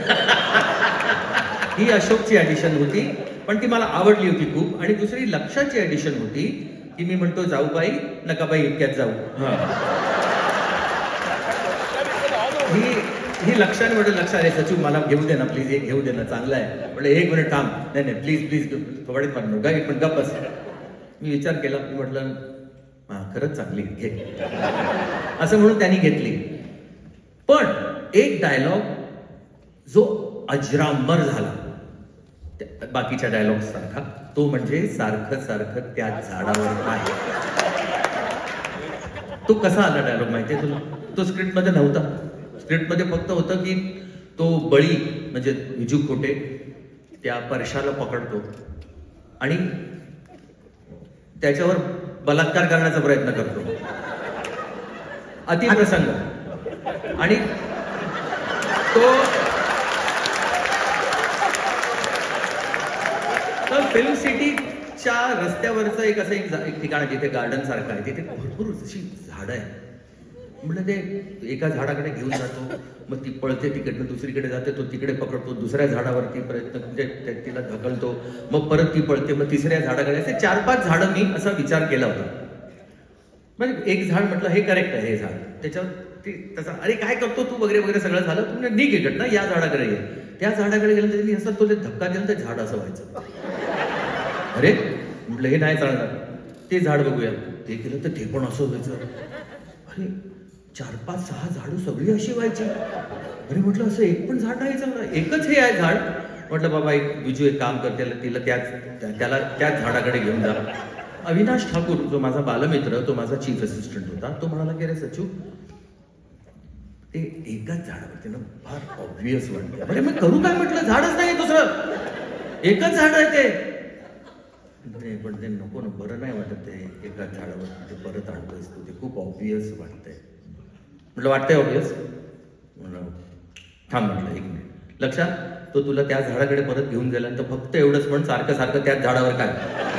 C: ही अशोकची ऍडिशन होती, पण ती मला आवडली होती खूप. आणि दुसरी लक्षाची ऍडिशन होती की मी म्हणतो जाऊ बाई नका बाई इतक्यात जाऊ. ही लक्षाने म्हटलं लक्षा रे सचिव मला घेऊ दे ना प्लीज, एक घेऊ दे ना, चांगला आहे. म्हटलं एक मिनिट थांब, नाही नाही प्लीज प्लीज थोडीच म्हणू का, एक मिनिट गप्प बस. मी विचार केला, मी म्हटलं हा खरंच चांगली घे असं म्हणून त्यांनी घेतली. पण एक डायलॉग जो अजरामर झाला बाकीच्या डायलॉग सारखा, तो म्हणजे सारखं सारखं त्या झाडावर आहे. तो कसा आला डायलॉग माहितीये तुला? तो स्क्रिप्टमध्ये नव्हता. स्क्रिप्टमध्ये फक्त होतं की तो बळी म्हणजे विजू खोटे त्या परशाला पकडतो आणि त्याच्यावर बलात्कार करण्याचा प्रयत्न करतो, अतिप्रसंग. आणि तो फिल्म सिटीच्या रस्त्यावरचं एक असं एक ठिकाण आहे जिथे गार्डन सारखं आहे, तिथे भरपूर अशी झाडं आहे. म्हटलं ते एका झाडाकडे घेऊन जातो, मग ती पळते तिकडनं दुसरीकडे जाते, तो तिकडे पकडतो, दुसऱ्या झाडावरती प्रयत्न म्हणजे तिला ढकलतो, मग परत ती पळते, मग तिसऱ्या झाडाकडे. असे 4-5 झाडं मी असा विचार केला होता. म्हणजे एक झाड म्हटलं हे करेक्ट आहे हे झाड, त्याच्यावर ते तसा अरे काय करतो तू वगैरे वगैरे सगळं झालं. तुम्ही निघ इकडं ना, या झाडाकडे ये. त्या झाडाकडे गेलं त्यांनी असं तो धक्का दिला, ते झाड असं व्हायचं. अरे म्हटलं हे नाही चालणार, ते झाड बघूया. ते केलं तर ते पण असं व्हायचं. अरे 4-5-6 झाडं सगळी अशी व्हायची. अरे म्हटलं असं एक पण झाड नाही चालणार, एकच हे आहे झाड. म्हटलं बाबा एक विजू एक काम करते, तिला त्याला त्याच झाडाकडे घेऊन जा. अविनाश ठाकूर जो माझा बालमित्र, तो माझा चीफ असिस्टंट होता, तो म्हणाला की रे सचिव ते एकच झाडावरती ना फार ऑब्विस वाटतं. अरे मग करू काय म्हटलं, झाडच नाही दुसरं, एकच झाड आहे ते. पण ते नको ना, बरं नाही वाटत ते एकाच झाडावर ते परत आणतोयस तू, ते खूप ऑब्विस वाटतंय. म्हटलं वाटतंय ऑब्विस? म्हटलं थांब, म्हटलं एक मिनिट. लक्षात तो तुला त्या झाडाकडे परत घेऊन गेला तर फक्त एवढंच पण सारखं सारखं त्याच झाडावर काय.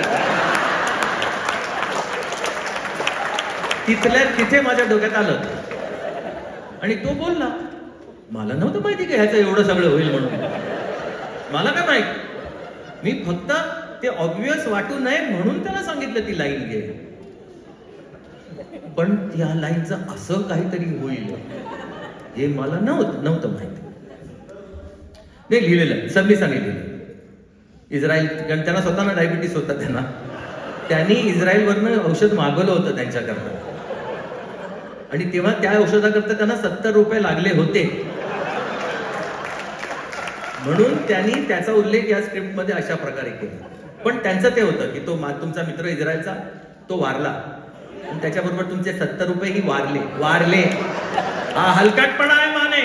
C: तिथे माझ्या डोक्यात आलं आणि तो बोलला, मला नव्हतं माहिती की ह्याचं एवढं सगळं होईल म्हणून. मला काय माहित, मी फक्त ते ऑब्वियस वाटू नये म्हणून त्याला सांगितलं ती लाईन घे. पण त्या लाईनचं असं काहीतरी होईल हे मला नव्हतं माहिती. नाही लिहिलेलं सबनी सांगितलेलं. इस्रायल, कारण त्यांना स्वतःला डायबिटीस होता, त्यांनी इस्रायलवरनं औषध मागवलं होतं त्यांच्याकरता आणि तेव्हा त्या औषधाकरता त्यांना 70 रुपये लागले होते. म्हणून त्यांनी त्याचा उल्लेख या स्क्रिप्टमध्ये अशा प्रकारे केला. पण त्यांचं ते होतं की तो तुमचा मित्र इस्रायलचा तो वारला आणि त्याच्याबरोबर तुमचे 70 रुपयेही वारले. हा हलकाटपणा आहे माने.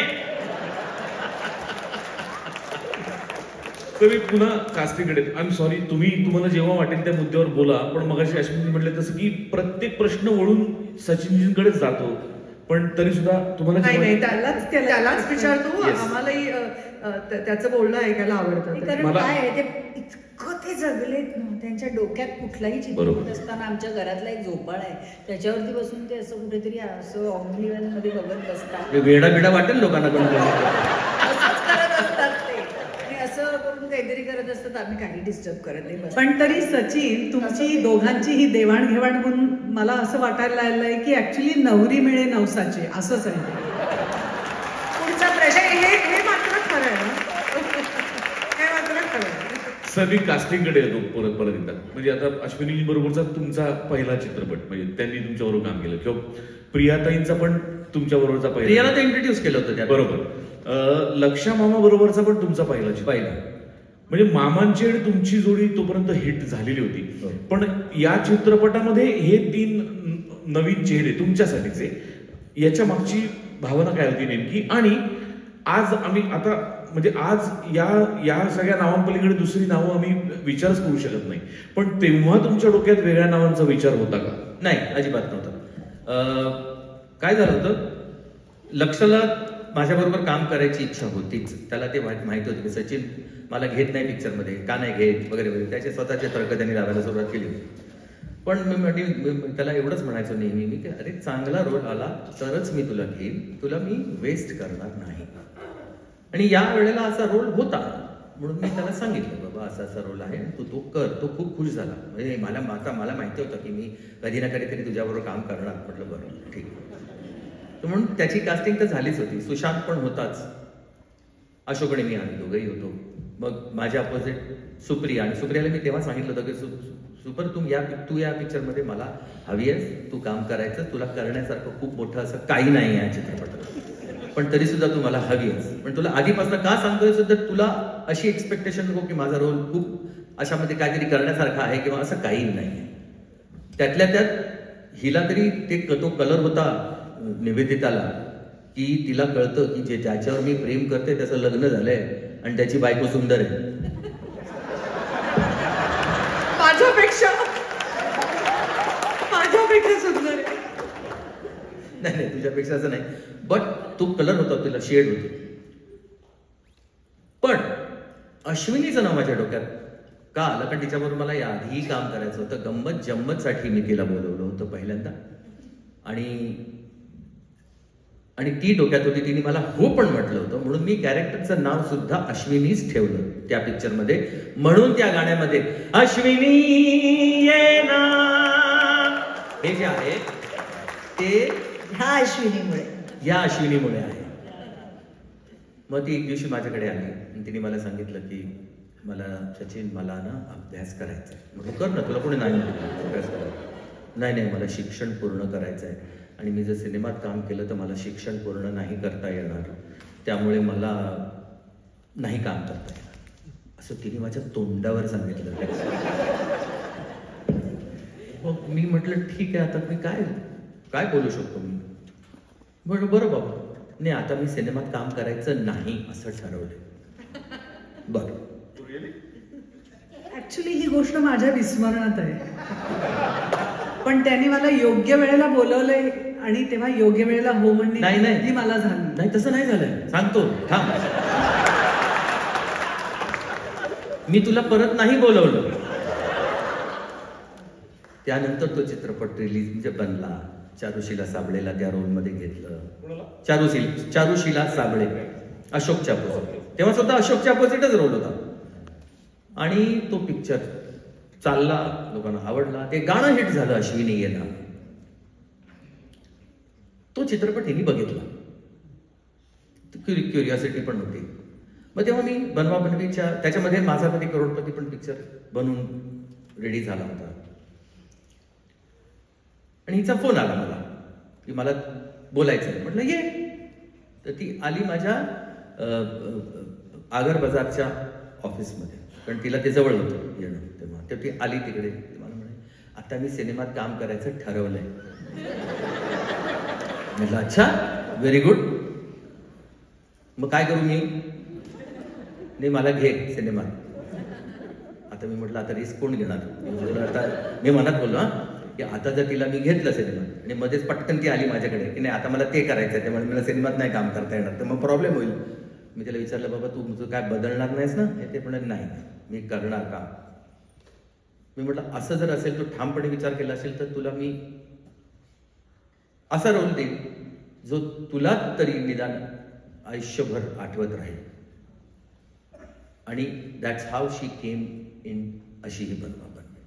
A: तर मी पुन्हा कास्टिंगकडे, आय एम सॉरी, तुम्हाला जेव्हा वाटेल त्या मुद्द्यावर बोला. पण मगाशी अश्विनी म्हटले तसं की प्रत्येक प्रश्न वळून सचिनजींकडेच जातो, पण तरी सुद्धा तुम्हाला
E: नाही त्यालाच विचारतो. आम्हालाही त्याचं बोलणं ऐकायला आवडतं.
D: कारण काय आहे ते इतकं ते जगलेत ना, त्यांच्या डोक्यात कुठलाही चित्रपट असताना आमच्या घरातला एक झोपाळ आहे, त्याच्यावरती बसून ते असं कुठेतरी असं ऑब्लिव्हन मध्ये बघत बसतात.
C: वेडा वाटेल लोकांना पण
D: असंच करत असतात ते, आणि असं करून काहीतरी करत असतात. आम्ही काही डिस्टर्ब करत नाही.
B: पण तरी सचिन, तुमची दोघांची ही देवाणघेवाण म्हणून मला असं वाटायला लागलंय की ऍक्च्युली नवरी मिळे नवसाची असंच आहे.
E: पुढचा प्रश्न हे मात्र खरं आहे ना, हे मात्र खरं आहे.
A: सर मी कास्टिंगकडे येतो परत एकदा. म्हणजे आता अश्विनी बरोबरचा तुमचा पहिला चित्रपट, म्हणजे त्यांनी तुमच्याबरोबर काम केलं, किंवा प्रियाताईंचा पण तुमच्या बरोबरचा पहिला.
C: प्रियाला ते इंट्रोड्यूस केलं होतं त्या
A: बरोबर. लक्षा मामा बरोबरचा पण तुमचा पहिला. म्हणजे मामांची आणि तुमची जोडी तोपर्यंत हिट झालेली होती. पण या चित्रपटामध्ये हे 3 नवीन चेहरे तुमच्यासाठीचे, याच्या मागची भावना काय होती नेमकी? आणि आज आम्ही आता म्हणजे आज या सगळ्या नावांपलीकडे दुसरी नावं आम्ही विचारच करू शकत नाही, पण तेव्हा तुमच्या डोक्यात वेगळ्या नावांचा विचार होता का?
C: नाही, अजिबात नव्हता. काय झालं होतं, लक्षला माझ्याबरोबर काम करायची इच्छा होतीच. त्याला ते माहिती होती की सचिन मला घेत नाही पिक्चरमध्ये, का नाही घेत वगैरे वगैरे, त्याचे स्वतःचे तर्क त्यांनी लावायला सुरुवात केली. पण मी त्याला एवढंच म्हणायचो नेहमी मी की अरे चांगला रोल आला तरच मी तुला घेईन, तुला मी वेस्ट करणार नाही. आणि या वेळेला असा रोल होता म्हणून मी त्याला सांगितलं बाबा असा असा रोल आहे, तू तो कर. तो खूप खुश झाला. म्हणजे मला माहिती होतं की मी कधी ना कधीतरी तुझ्याबरोबर काम करणार. म्हटलं बरं ठीक. म्हणून त्याची कास्टिंग तर झालीच होती. सुशांत पण होताच, अशोक आणि मी आम्ही दोघंही होतो. मग माझ्या अपोजिट सुप्रिया, आणि सुप्रियाला मी तेव्हा सांगितलं होतं की सुपर तू या पिक्चरमध्ये मला हवी आहेस, तू काम करायचं, तुला करण्यासारखं खूप मोठं असं काही नाही आहे चित्रपटात, पण तरी सुद्धा तू मला हवी आहेस. पण तुला आधीपासून का सांगतोय सुद्धा, तुला अशी एक्सपेक्टेशन नको की माझा रोल खूप अशामध्ये काहीतरी करण्यासारखा आहे किंवा असं काही नाही. त्यातल्या त्यात हिला तरी तो कलर होता निवेदिताला की तिला कळतं की ज्याच्यावर मी प्रेम करते त्याचं लग्न झालंय आणि त्याची बायको सुंदर आहे.
E: माझ्यापेक्षा सुंदर आहे.
C: नाही तुझ्यापेक्षा असं नाही, बट तो कलर होता, तिला शेड होती. पण अश्विनीचं नाव माझ्या डोक्यात का आलं, कारण तिच्याबरोबर मला याआधीही काम करायचं होतं. गंमत जम्मतसाठी मी तिला बोलवलं होतं पहिल्यांदा, आणि ती डोक्यात होती. तिने मला हो पण म्हटलं होतं, म्हणून मी कॅरेक्टरचं नाव सुद्धा अश्विनीच ठेवलं त्या पिक्चरमध्ये. म्हणून त्या गाण्यामध्ये अश्विनी ये ना हे जे आहे ते ह्या अश्विनीमुळे आहे. मग ती एक दिवशी माझ्याकडे आली आणि तिने मला सांगितलं की मला सचिन मला ना अभ्यास करायचा आहे. म्हटलं कर ना, तुला कोणी नाही म्हटलं अभ्यास करायचा. नाही मला शिक्षण पूर्ण करायचं आहे, आणि मी जर सिनेमात काम केलं तर मला शिक्षण पूर्ण नाही करता येणार, त्यामुळे मला नाही काम करता येणार, असं तिने माझ्या तोंडावर सांगितलं. मग मी म्हटलं ठीक आहे, आता मी काय बोलू शकतो मी. बरं बाबा, नाही आता मी सिनेमात काम करायचं नाही असं ठरवलं. बरं,
B: ऍक्च्युली ही गोष्ट माझ्या विस्मरणात आहे, पण त्यांनी मला योग्य वेळेला बोलवलंय आणि तेव्हा योग्य वेळेला हो म्हणणे
C: नाही
B: मला झालं
C: नाही. तसं नाही झालंय, सांगतो थांब. मी तुला परत नाही बोलवलं. त्यानंतर तो चित्रपट रिलीज म्हणजे बनला. चारुशीला साबळेला त्या रोलमध्ये घेतलं. चारुशीला साबळे, अशोकच्या अपोजिट. तेव्हा सुद्धा अशोकच्या अपोजिटच रोल होता, आणि तो पिक्चर चालला, लोकांना आवडला. ते गाणं हिट झालं, अश्विनी ये ना. तो चित्रपट हिने बघितला, क्युरिओसिटी पण होती. मग तेव्हा मी बनवा बनवीच्या त्याच्यामध्ये माझा कधी करोडपती पण पिक्चर बनवून रेडी झाला होता, आणि हिचा फोन आला मला की मला बोलायचं. म्हटलं ये. तर ती आली माझ्या आगर बाजारच्या ऑफिसमध्ये, कारण तिला ते जवळ होतं येणं तेव्हा. तर ती आली तिकडे. मला म्हणे आता मी सिनेमात काम करायचं ठरवलंय. म्हटलं अच्छा, व्हेरी गुड. मग काय करू मी. नाही मला घे सिनेमात. आता मी म्हटलं आता रिस्क कोण घेणार. आता मी मनात बोललो की आता जर तिला मी घेतलं सिनेमात आणि मध्येच पटकन ती आली माझ्याकडे की नाही आता मला ते करायचं आहे, त्यामुळे मला सिनेमात नाही काम करता येणार, तर मग प्रॉब्लेम होईल. मी तिला विचारलं बाबा तू तुझं काय बदलणार नाहीस ना. ते पण नाही, मी करणार काम. मी म्हटलं असं जर असेल, तू ठामपणे विचार केला असेल तर तुला मी असा रोल देईन जो तुला तरी निदान आयुष्यभर आठवत राहील. आणि that's how she came in. अशी ही बनवा.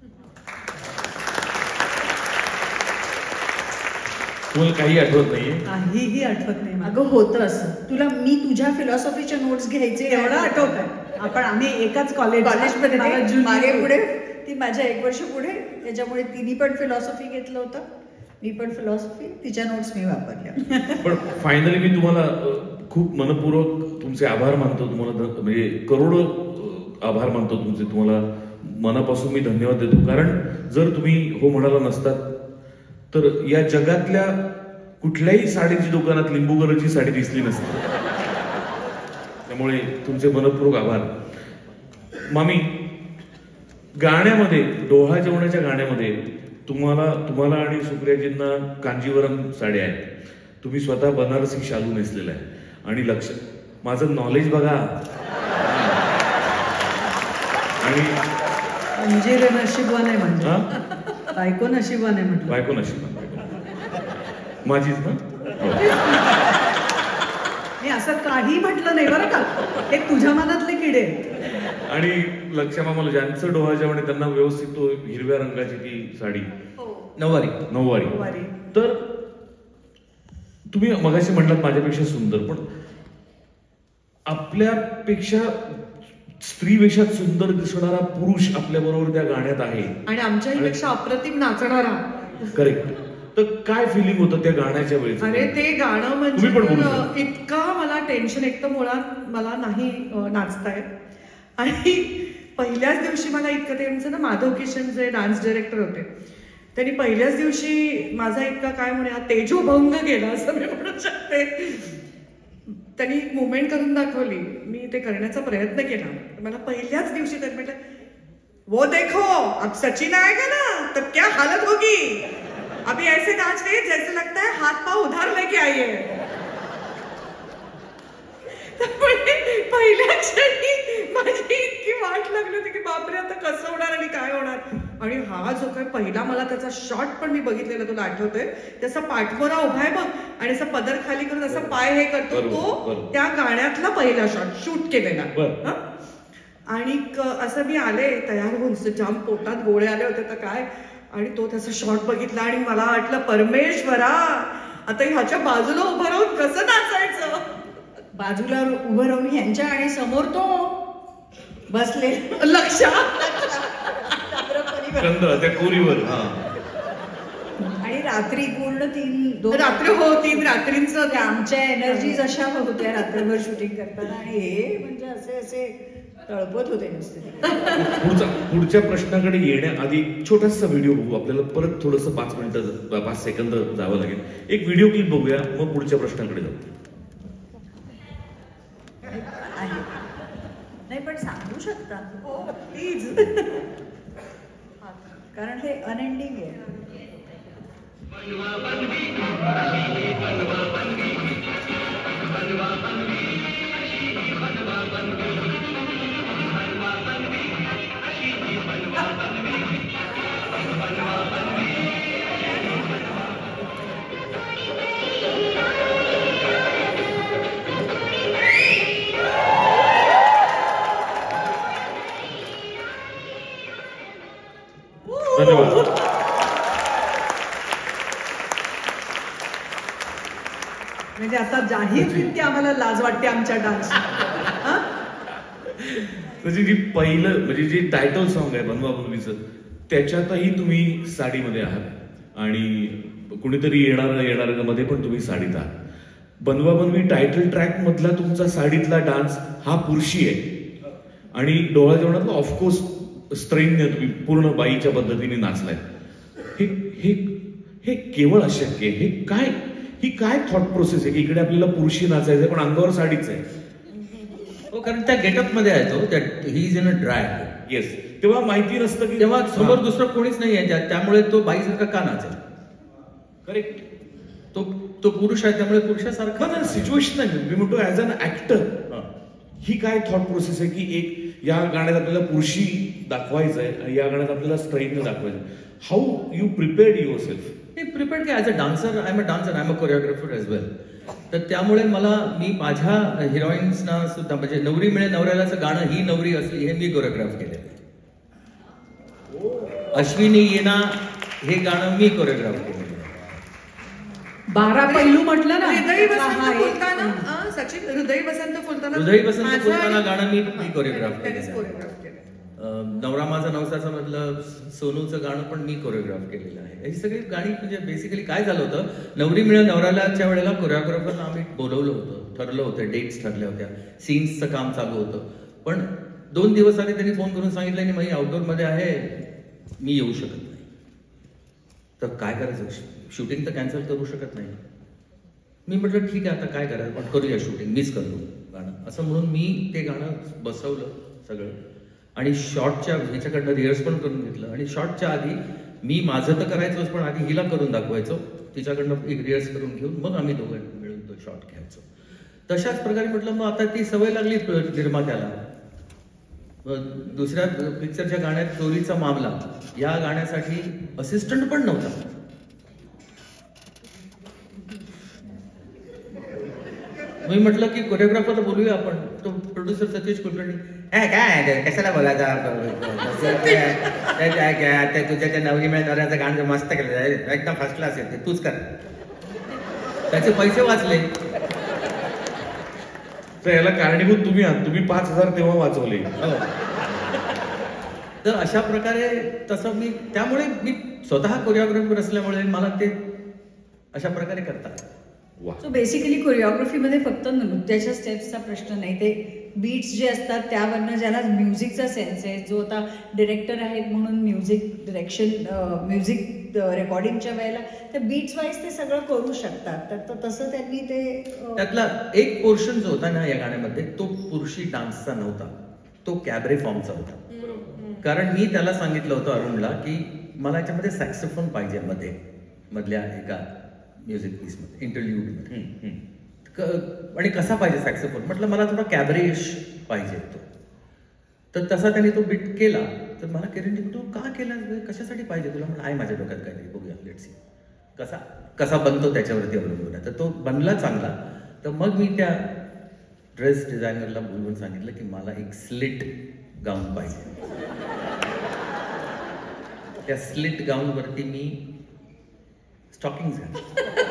A: तुम्हाला काही आठवत नाहीये?
B: काहीही आठवत नाही.
D: अगं होतं असं. मी तुझ्या फिलॉसॉफीच्या नोट्स घ्यायचे
B: एवढं आठवत आहे. आपण एकाच कॉलेजमध्ये
D: मागे पुढे. ती माझ्या 1 वर्ष पुढे, त्याच्यामुळे तिने पण फिलॉसॉफी घेतलं होतं, मी पण फिलॉसॉफी. तिच्या नोट्स मी वापरल्या.
A: पण फायनली मी तुम्हाला खूप मनपूर्वक तुमचे आभार मानतो. तुम्हाला म्हणजे करोडो आभार मानतो तुमचे. तुम्हाला मनापासून मी धन्यवाद देतो, कारण जर तुम्ही हो म्हणाला नसतात तर या जगातल्या कुठल्याही साडीची दुकानात लिंबू कलरची साडी दिसली नसती. त्यामुळे तुमचे मनपूर्वक आभार. मामी, गाण्यामध्ये डोहा जेवणाच्या गाण्यामध्ये तुम्हाला आणि सुप्रियाजींना कांजीवरम साड्या आहेत. तुम्ही स्वतः बनारसी शालू नेसलेला आहे, आणि लक्ष माझं नॉलेज बघा. आणि
B: अंजीर नशीबवान आहे म्हणजे
A: हा?
B: बायको नशीबवान आहे म्हटलं.
A: बायको नशीब माझीच ना. हो.
B: मी असं काही म्हटलं नाही बरं का, हे तुझ्या मनातले किडे आहेत.
A: आणि लक्ष मामाला ज्यांचं डोहाच्या म्हणे त्यांना व्यवस्थित तो हिरव्या रंगाची ती साडी
C: नऊवारी.
A: नऊवारी. तर तुम्ही मगाशी म्हणलात माझ्यापेक्षा सुंदर, पण आपल्यापेक्षा स्त्री वेशात सुंदर दिसणारा पुरुष आपल्या बरोबर त्या गाण्यात आहे
E: आणि आमच्याहीपेक्षा अप्रतिम नाचणारा.
A: करेक्ट. तर काय फिलिंग होतं त्या गाण्याच्या वेळेस?
E: अरे ते गाणं म्हणजे
A: तुम्ही पण बोलू शकता.
E: इतका मला टेन्शन, एक तर मुळात मला नाही नाचता येत, आणि पहिल्याच दिवशी मला इतकं, त्यांचं ना माधव किशन जे डान्स डायरेक्टर होते, त्यांनी पहिल्याच दिवशी माझा इतका काय म्हणूया तेजोभंग केला असं मी म्हणू शकते. त्यांनी एक मुवमेंट करून दाखवली, मी ते करण्याचा प्रयत्न केला. मला पहिल्याच दिवशी त्यांनी म्हटलं, वो देखो अब सचिन आएगा ना तब क्या हालत होगी, अभी ऐसे नाच रहे जैसे लगता है हाथ पाव उधार लेके आई है. पहिल्या क्षणी माझी इतकी वाट लागली होती की बापरे आता कसं होणार आणि काय होणार. आणि हा जो काय पहिला मला त्याचा शॉट पण मी बघितलेला, तुला आठवतोय, त्याचा पाठमोरा उभा आहे बघ आणि असा पदर खाली करून असा पाय हे करतो, तो त्या गाण्यातला पहिला शॉट शूट केलेला. आणि असं मी आले तयार होऊन, जाम पोटात गोळे आले होते तर काय, आणि तो त्याचा शॉट बघितला आणि मला वाटलं परमेश्वरा आता ह्याच्या बाजूला उभं राहून कसं नाचायचं.
D: बाजूला उभं राहून यांच्या आणि समोर तो बसले
E: लक्षात
A: त्या कोरीवर.
D: आणि रात्री पूर्ण 3
E: रात्री हो 3 रात्रींचं
D: आमच्या एनर्जीज अशा होत्या रात्रभर शूटिंग करताना, आणि हे म्हणजे असे तळपत होते नुसते.
A: पुढच्या प्रश्नाकडे येण्याआधी एक छोटासा व्हिडिओ बघू. आपल्याला परत थोडस 5 सेकंद जावं लागेल. एक व्हिडिओ क्लिप बघूया, मग पुढच्या प्रश्नाकडे जाऊ.
D: नाही पण सांगू शकता
E: प्लीज,
D: कारण हे अनएंडिंग आहे.
A: धन्यवाद.
B: म्हणजे आता जाहीररित्या आम्हाला लाज वाटते आमच्या डान्स.
A: त्याची जी पहिलं म्हणजे जे टायटल सॉन्ग आहे बनवा बनवीचं, त्याच्यातही तुम्ही साडीमध्ये आहात आणि कुणीतरी येणार मध्ये पण तुम्ही साडीत आहात. बनवा बनवी टायटल ट्रॅक मधला तुमचा साडीतला डान्स हा पुरुषी आहे आणि डोळा जेवणातला ऑफकोर्स स्त्रैन्य तुम्ही पूर्ण बाईच्या पद्धतीने नाचलाय. हे केवळ अशक्य आहे. ही काय थॉट प्रोसेस आहे की इकडे आपल्याला पुरुषी नाचायचंय पण अंगावर साडीच आहे?
C: हो, कारण त्या गेटअप मध्ये आहे तो, he is in a drag.
A: Yes. तेव्हा माहिती नसतं की
C: तेव्हा समोर दुसरं कोणीच नाही आहे, त्यामुळे तो बाईसारखा का नाचेल.
A: करेक्ट.
C: तो पुरुष आहे त्यामुळे पुरुषासारखा
A: सिच्युएशन आहे. मी म्हणतो ऍज अन ऍक्टर ही काय थॉट प्रोसेस आहे की एक या गाण्यात आपल्याला पुरुषी दाखवायचं आहे आणि या गाण्यात आपल्याला स्त्रैन्य दाखवायचं. How you prepared yourself?
C: Prepared की as a dancer, I am a choreographer as well. तर त्यामुळे मी माझ्या हिरोईन्सना सुद्धा, म्हणजे नवरी मिळे नवऱ्यालाचं गाणं ही नवरी असली हे मी कोरिओग्राफ केले. अश्विनी येना हे गाणं मी कोरिओग्राफ केलं.
B: 12 पैलू म्हटलं ना,
E: हृदय वसंत फुलताना, सचिन हृदय वसंत फुलताना
C: गाणं मी कोरिओग्राफ केलं.
E: कोरिओग्राफ केलं.
C: नवरा माझा नवसाचा मधलं सोनूचं गाणं पण मी कोरिओग्राफ केलेलं आहे. ही सगळी गाणी म्हणजे बेसिकली काय झालं होतं, नवरी मिळे नवऱ्यालाच्या वेळेला कोरिओग्राफरला आम्ही बोलवलं होतं, ठरलं होतं, डेट्स ठरल्या होत्या, सीन्सचं काम चालू होतं. पण 2 दिवस आधी त्यांनी फोन करून सांगितलं की मी आउटडोअरमध्ये आहे, मी येऊ शकत नाही. तर काय करायचं, शूटिंग तर कॅन्सल करू शकत नाही. मी म्हटलं ठीक आहे आता काय करायचं, पण करूया शूटिंग, मिस करतो गाणं असं म्हणून मी ते गाणं बसवलं सगळं आणि शॉर्टच्या ह्याच्याकडनं रिहर्स पण करून घेतलं. आणि शॉर्टच्या आधी मी माझं तर करायचोच, पण आधी हिला करून दाखवायचो, तिच्याकडनं एक रिहर्स करून घेऊन मग आम्ही दोघं मिळून तो शॉर्ट घ्यायचो. तशाच प्रकारे म्हटलं मग आता ती सवय लागली निर्मात्याला. दुसऱ्या पिक्चरच्या गाण्यात चोरीचा मामला या गाण्यासाठी असिस्टंट पण नव्हता. मी म्हटलं की कोरिओग्राफरला बोलूया आपण. तो प्रोड्युसर सतीश कुलकर्णी, काय कशाला बोलायचा, तुझ्या त्या नवरी नवऱ्याचं गाणं मस्त केलं, एकदम फर्स्ट क्लास येते, तूच कर. त्याचे पैसे वाचले.
A: तर याला कारणीभूत तुम्ही आहात. तुम्ही 5,000 तेव्हा वाचवले.
C: तर अशा प्रकारे तसं त्यामुळे मी स्वतः कोरिओग्राफर असल्यामुळे मला ते अशा प्रकारे करतात.
D: सो बेसिकली कोरिओग्राफीमध्ये फक्त नृत्याच्या स्टेप्सचा प्रश्न नाही, ते बीट्स जे असतात त्यावरनं ज्याला म्युझिकचा सेन्स आहे, जो आता डिरेक्टर आहेत म्हणून म्युझिक डिरेक्शन, म्युझिक रेकॉर्डिंगच्या वेळेला त्या बीट्स वाईज ते सगळं करू शकतात. तर तसं त्यांनी ते
C: त्यातला एक पोर्शन जो होता ना या गाण्यामध्ये, तो पुरुषी डान्सचा नव्हता, तो कॅबरे फॉर्मचा होता. कारण मी त्याला सांगितलं होतं अरुणला की मला याच्यामध्ये सॅक्सोफोन पाहिजे मधल्या एका म्युझिक पीसमध्ये, इंटरल्यूडमध्ये. आणि कसा पाहिजे सॅक्सोफोन, म्हटलं मला थोडा कॅबरेश पाहिजे तो. तर तसा त्यांनी तो बिट केला. तर मला किरणजी, तू का केला, कशासाठी पाहिजे तुला? म्हणलं आहे माझ्या डोक्यात काहीतरी, बघूया, लेट्स सी कसा बनतो त्याच्यावरती अवलंबून आहे. तर तो बनला चांगला. तर मग मी त्या ड्रेस डिझायनरला बोलवून सांगितलं की मला एक स्लिट गाऊन पाहिजे. त्या स्लिट गाऊनवरती मी स्टॉकिंग्स घातले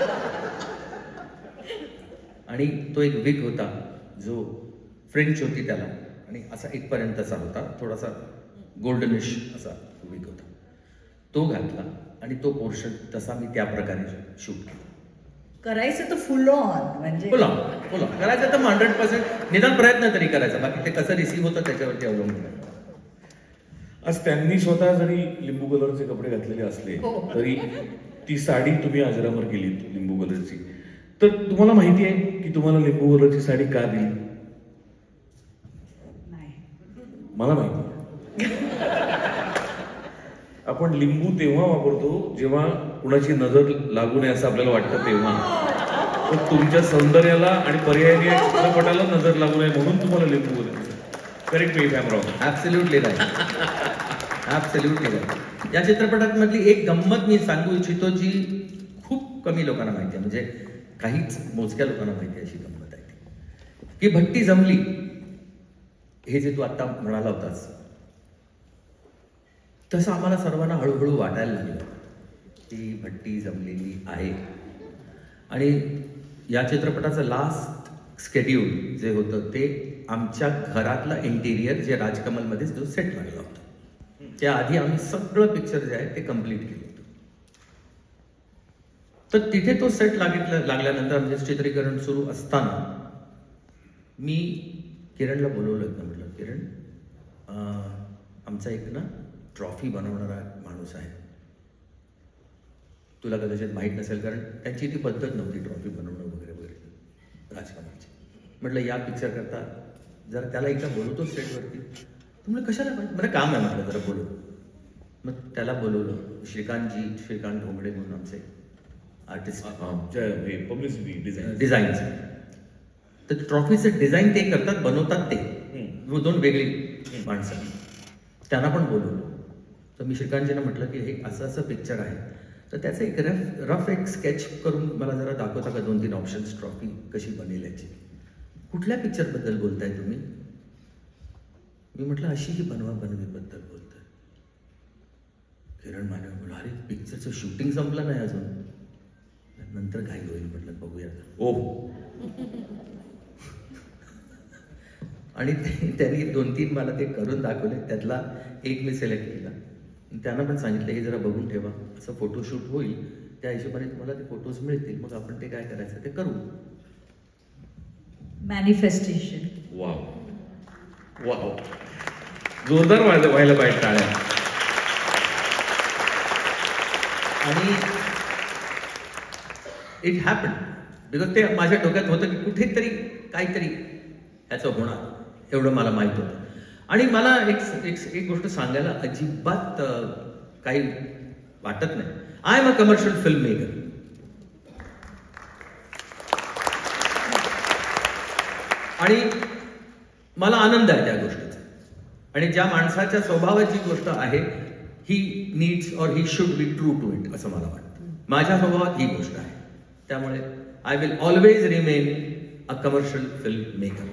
C: आणि तो एक विग होता जो फ्रेंच होती त्याला, आणि असा इथपर्यंतचा होता, थोडासा गोल्डनिश असा विग होता, तो घातला आणि तो पोर्शन तसा मी त्या प्रकारे शूट केला.
D: करायचं तर फुल ऑन, म्हणजे
C: फुल ऑन करायचं तर 100% निदान प्रयत्न तरी करायचा. बाकी ते कसं रिसीव्ह होतं त्याच्यावरती अवलंबून आहे.
A: आज त्यांनी स्वतः जरी लिंबू कलरचे कपडे घातलेले असले तरी ती साडी तुम्ही अजरामर केली लिंबू कलरची. तर तुम्हाला माहिती आहे की तुम्हाला लिंबू कलरची साडी का दिली?
D: नाही,
A: मला माहिती. आपण लिंबू तेव्हा वापरतो जेव्हा कुणाची नजर लागू नये असं आपल्याला वाटतं तेव्हा. तर तुमच्या सौंदर्याला आणि पर्यायाने चित्रपटाला नजर लागू नये म्हणून तुम्हाला लिंबू colour. Correct me if I'm wrong?
C: Absolutely right, absolutely right. या चित्रपटात मधली एक गंमत मी सांगू इच्छितो जी खूप कमी लोकांना माहिती आहे, म्हणजे काहीच मोजक्या लोकांना माहिती आहे अशी गंमत आहे की भट्टी जमली हे जे तू आता म्हणाला होतास, तसं आम्हाला सर्वांना हळूहळू वाटायला लागलं की भट्टी जमलेली आहे. आणि या चित्रपटाचं लास्ट स्केड्यूल जे होतं ते आमच्या घरातलं इंटिरियर जे राजकमलमध्ये जो सेट लागला होता, त्याआधी आम्ही सगळं पिक्चर जे आहे ते कम्प्लीट केलं होतं. तर तिथे तो सेट लागल्यानंतर आमचे चित्रीकरण सुरू असताना मी किरणला बोलवलं होतं. म्हटलं, किरण, आमचा एक ना ट्रॉफी बनवणारा माणूस आहे, तुला कदाचित माहीत नसेल कारण त्यांची ती पद्धत नव्हती ट्रॉफी बनवणं वगैरे वगैरे राजकमलची. म्हटलं या पिक्चर करता जरा त्याला एकदा बोलवतो सेटवरती. तुम्हाला कशाला पाहिजे? मला काम आहे म्हटलं, जरा बोलव. मग त्याला बोलवलं. श्रीकांत ढोंगडे म्हणून आमचे आर्टिस्ट, डिझाईन्स. तर ट्रॉफीचं डिझाईन ते करतात, बनवतात ते, दोन वेगळी माणसं. त्यांना पण बोलवलं. तर मी श्रीकांतजींना म्हटलं की हे असं असं पिक्चर आहे, तर त्याचं एक रफ एक स्केच करून मला जरा दाखवता का, 2-3 ऑप्शन्स, ट्रॉफी कशी बनेल याची. कुठल्या पिक्चरबद्दल बोलताय तुम्ही? मी म्हटलं अशी ही बनवाबनवीबद्दल बोलतोय. किरण माने बोला, अरे पिक्चरचं शूटिंग संपलं नाही अजून, नंतर घाई होईल. म्हटलं बघूया. ओह. आणि त्यांनी 2-3 मला ते करून दाखवले. त्यातला एक मी सिलेक्ट केला. त्यांना पण सांगितलं हे जरा बघून ठेवा, असं फोटोशूट होईल, त्या हिशोबाने तुम्हाला ते फोटोज मिळतील, मग आपण ते काय करायचं ते करू.
D: मॅनिफेस्टेशन.
A: वाव वाव, जोरदार व्हायला पाहिजे टाळ्या.
C: आणि इट हॅपन बिकॉज ते माझ्या डोक्यात होतं की कुठेतरी काहीतरी ह्याचं होणार, एवढं मला माहित होतं. आणि मला एक गोष्ट सांगायला अजिबात काही वाटत नाही. I am a commercial film maker. आणि मला आनंद आहे त्या गोष्टीचा. आणि ज्या माणसाच्या स्वभावाची गोष्ट आहे he needs or he should be true to it असं मला वाटतं. माझ्या स्वभावात ही गोष्ट आहे. त्यामुळे I will always remain a commercial film maker.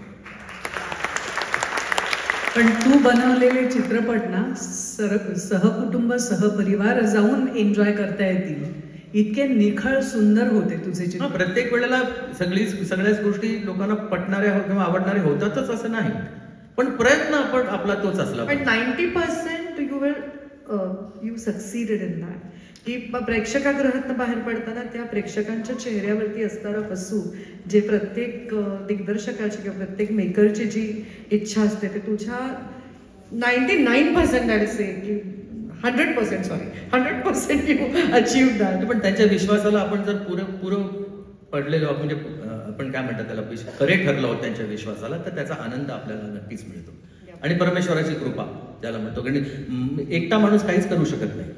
B: पण तू बनवलेले चित्रपट ना सहकुटुंब सहपरिवार जाऊन एन्जॉय करता येतील इतके निखळ सुंदर होते तुझे चित्रपट.
C: प्रत्येक वेळेला सगळ्याच गोष्टी लोकांना पटणाऱ्या किंवा आवडणाऱ्या होतातच असं नाही, पण प्रयत्न आपण आपला तोच असला.
E: पण 90% यू सक्सीडेड इन दॅट, की प्रेक्षकागृहातनं बाहेर पडताना त्या प्रेक्षकांच्या चेहऱ्यावरती असणारं हसू जे प्रत्येक दिग्दर्शकाची किंवा प्रत्येक मेकरची जी इच्छा असते ते तुझ्या 99% दॅट से की 100% यू अचीव दॅट.
C: पण त्यांच्या विश्वासाला आपण जर पुरं पडलेलो आहोत, म्हणजे आपण काय म्हणतात त्याला, खरे ठरलो आहोत त्यांच्या विश्वासाला, तर त्याचा आनंद आपल्याला नक्कीच मिळतो. आणि परमेश्वराची कृपा त्याला म्हणतो, कारण एकटा माणूस काहीच करू शकत नाही.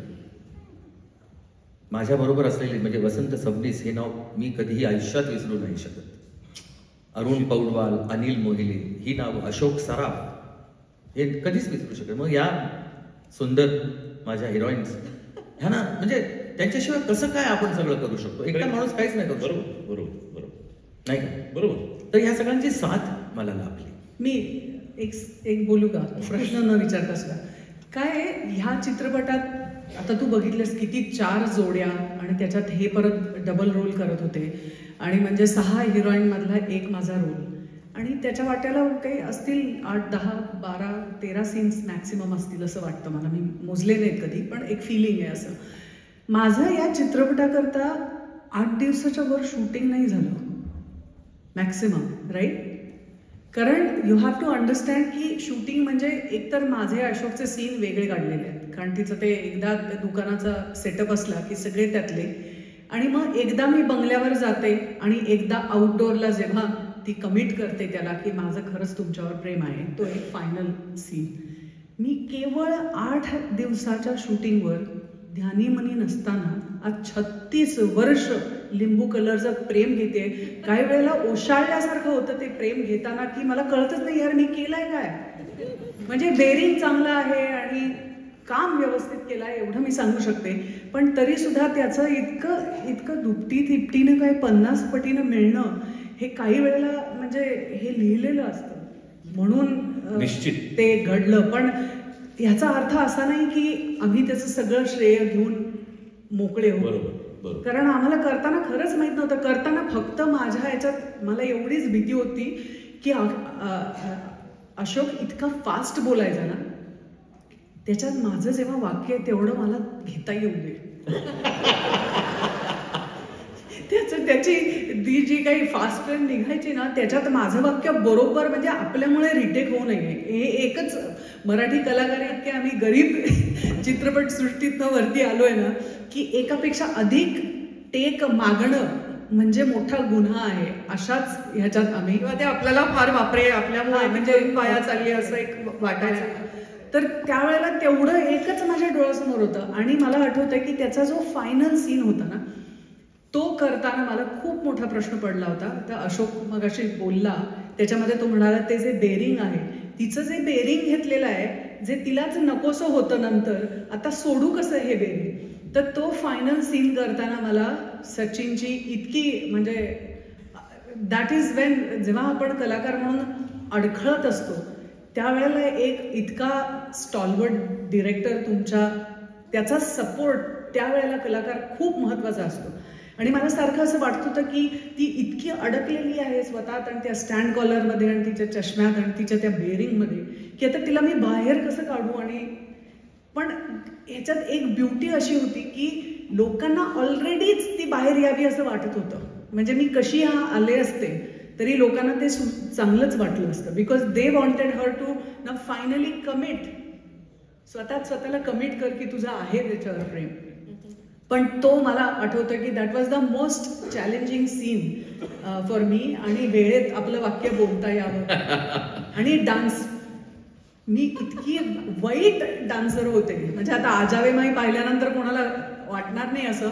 C: माझ्या बरोबर असलेले म्हणजे वसंत सबनीस हे नाव मी कधीही आयुष्यात विसरू नाही शकत. अरुण पौडवाल, अनिल मोहिले ही नाव, अशोक सराफ हे कधीच विसरू शकत. मग या सुंदर माझ्या हिरोईन्स ह्या ना, म्हणजे त्यांच्याशिवाय कसं काय आपण सगळं करू शकतो. एकटा माणूस काहीच नाही करू शकतो.
A: बरोबर
C: नाही का?
A: बरोबर.
C: तर ह्या सगळ्यांची साथ मला लाभली.
B: मी एक बोलू का, प्रश्न न विचारता सुद्धा. काय ह्या चित्रपटात आता तू बघितलंस किती 4 जोड्या आणि त्याच्यात हे परत डबल रोल करत होते आणि म्हणजे 6 हिरोईन मधला एक माझा रोल आणि त्याच्या वाट्याला काही असतील 8, 10, 12, 13 सीन्स मॅक्सिमम असतील असं वाटतं मला. मी मोजले नाहीत कधी, पण एक फिलिंग आहे असं. माझं या चित्रपटाकरता 8 दिवसाच्या वर शूटिंग नाही झालं मॅक्सिमम, राईट? कारण यू हॅव टू अंडरस्टँड की शूटिंग म्हणजे एकतर माझे अशोकचे सीन वेगळे काढलेले आहेत, कारण तिचं ते एकदा दुकानाचा सेटअप असला की सगळे त्यातले, आणि मग एकदा मी बंगल्यावर जाते आणि एकदा आउटडोअरला जेव्हा ती कमिट करते त्याला की माझं खरंच तुमच्यावर प्रेम आहे, तो एक फायनल सीन. मी केवळ 8 दिवसाच्या शूटिंगवर ध्यानीमनी नसताना आज 36 वर्ष लिंबू कलरचं प्रेम घेते. काही वेळेला ओशाळल्यासारखं होतं ते प्रेम घेताना की मला कळतच नाही यार मी केलंय काय. म्हणजे बेरिंग चांगलं आहे आणि काम व्यवस्थित केलं आहे एवढं मी सांगू शकते, पण तरी सुद्धा त्याचं इतकं दुपटी तिपटीनं काय 50 पटीनं मिळणं हे काही वेळेला म्हणजे हे लिहिलेलं असतं म्हणून
A: निश्चित
B: ते घडलं. पण ह्याचा अर्थ असा नाही की आम्ही त्याचं सगळं श्रेय घेऊन मोकळे हो.
A: बरोबर.
B: कारण आम्हाला करताना खरंच माहित नव्हतं. करताना फक्त माझ्या ह्याच्यात मला एवढीच भीती होती की अशोक इतका फास्ट बोलायचा ना, त्याच्यात माझं जेव्हा वाक्य आहे तेवढं मला घेता येऊ दे. त्याची ती जी काही फास्ट ट्रेन निघायची ना त्याच्यात माझं वाक्य बरोबर म्हणजे आपल्यामुळे रिटेक होऊ नये. हे एकच मराठी कलाकार इतके आम्ही गरीब चित्रपट सृष्टीतनं वरती आलोय ना की एकापेक्षा अधिक टेक मागणं म्हणजे मोठा गुन्हा आहे. अशाच ह्याच्यात आम्ही,
E: किंवा ते आपल्याला फार वापरे आपल्यामुळे म्हणजे वाया चालली असं एक वाटायचं.
B: तर त्यावेळेला तेवढं एकच माझ्या डोळ्यासमोर होतं. आणि मला आठवतंय की त्याचा जो फायनल सीन होता ना तो करताना मला खूप मोठा प्रश्न पडला होता. तर अशोक मगाशी बोलला त्याच्यामध्ये तो म्हणाला ते जे बेरिंग आहे, तिचं जे बेरिंग घेतलेलं आहे जे तिलाच नकोसं होतं नंतर, आता सोडू कसं हे बेरिंग. तर तो फायनल सीन करताना मला सचिनची इतकी म्हणजे दॅट इज वेन जेव्हा आपण कलाकार म्हणून अडखळत असतो त्यावेळेला एक इतका स्टॉलवर्ड डिरेक्टर तुमच्या त्याचा सपोर्ट त्यावेळेला कलाकार खूप महत्वाचा असतो. आणि मला सारखं असं वाटत होतं की ती इतकी अडकलेली आहे स्वतःत आणि त्या स्टँड कॉलरमध्ये आणि तिच्या चष्म्यात आणि तिच्या त्या बेरिंगमध्ये की आता तिला मी बाहेर कसं काढू. आणि पण ह्याच्यात एक ब्युटी अशी होती की लोकांना ऑलरेडीच ती बाहेर यावी असं वाटत होतं. म्हणजे मी कशी आले असते तरी लोकांना ते चांगलंच वाटलं असतं, because they wanted her to ना फायनली कमिट. स्वतःला कमिट कर की तुझं आहे त्याच्यावर प्रेम. पण तो मला आठवतं की that was the most challenging scene for me. आणि वेळेत आपलं वाक्य बोलता यावं. आणि डान्स, मी इतकी वाईट डान्सर होते म्हणजे आता आजावे माई पाहिल्यानंतर कोणाला वाटणार नाही असं,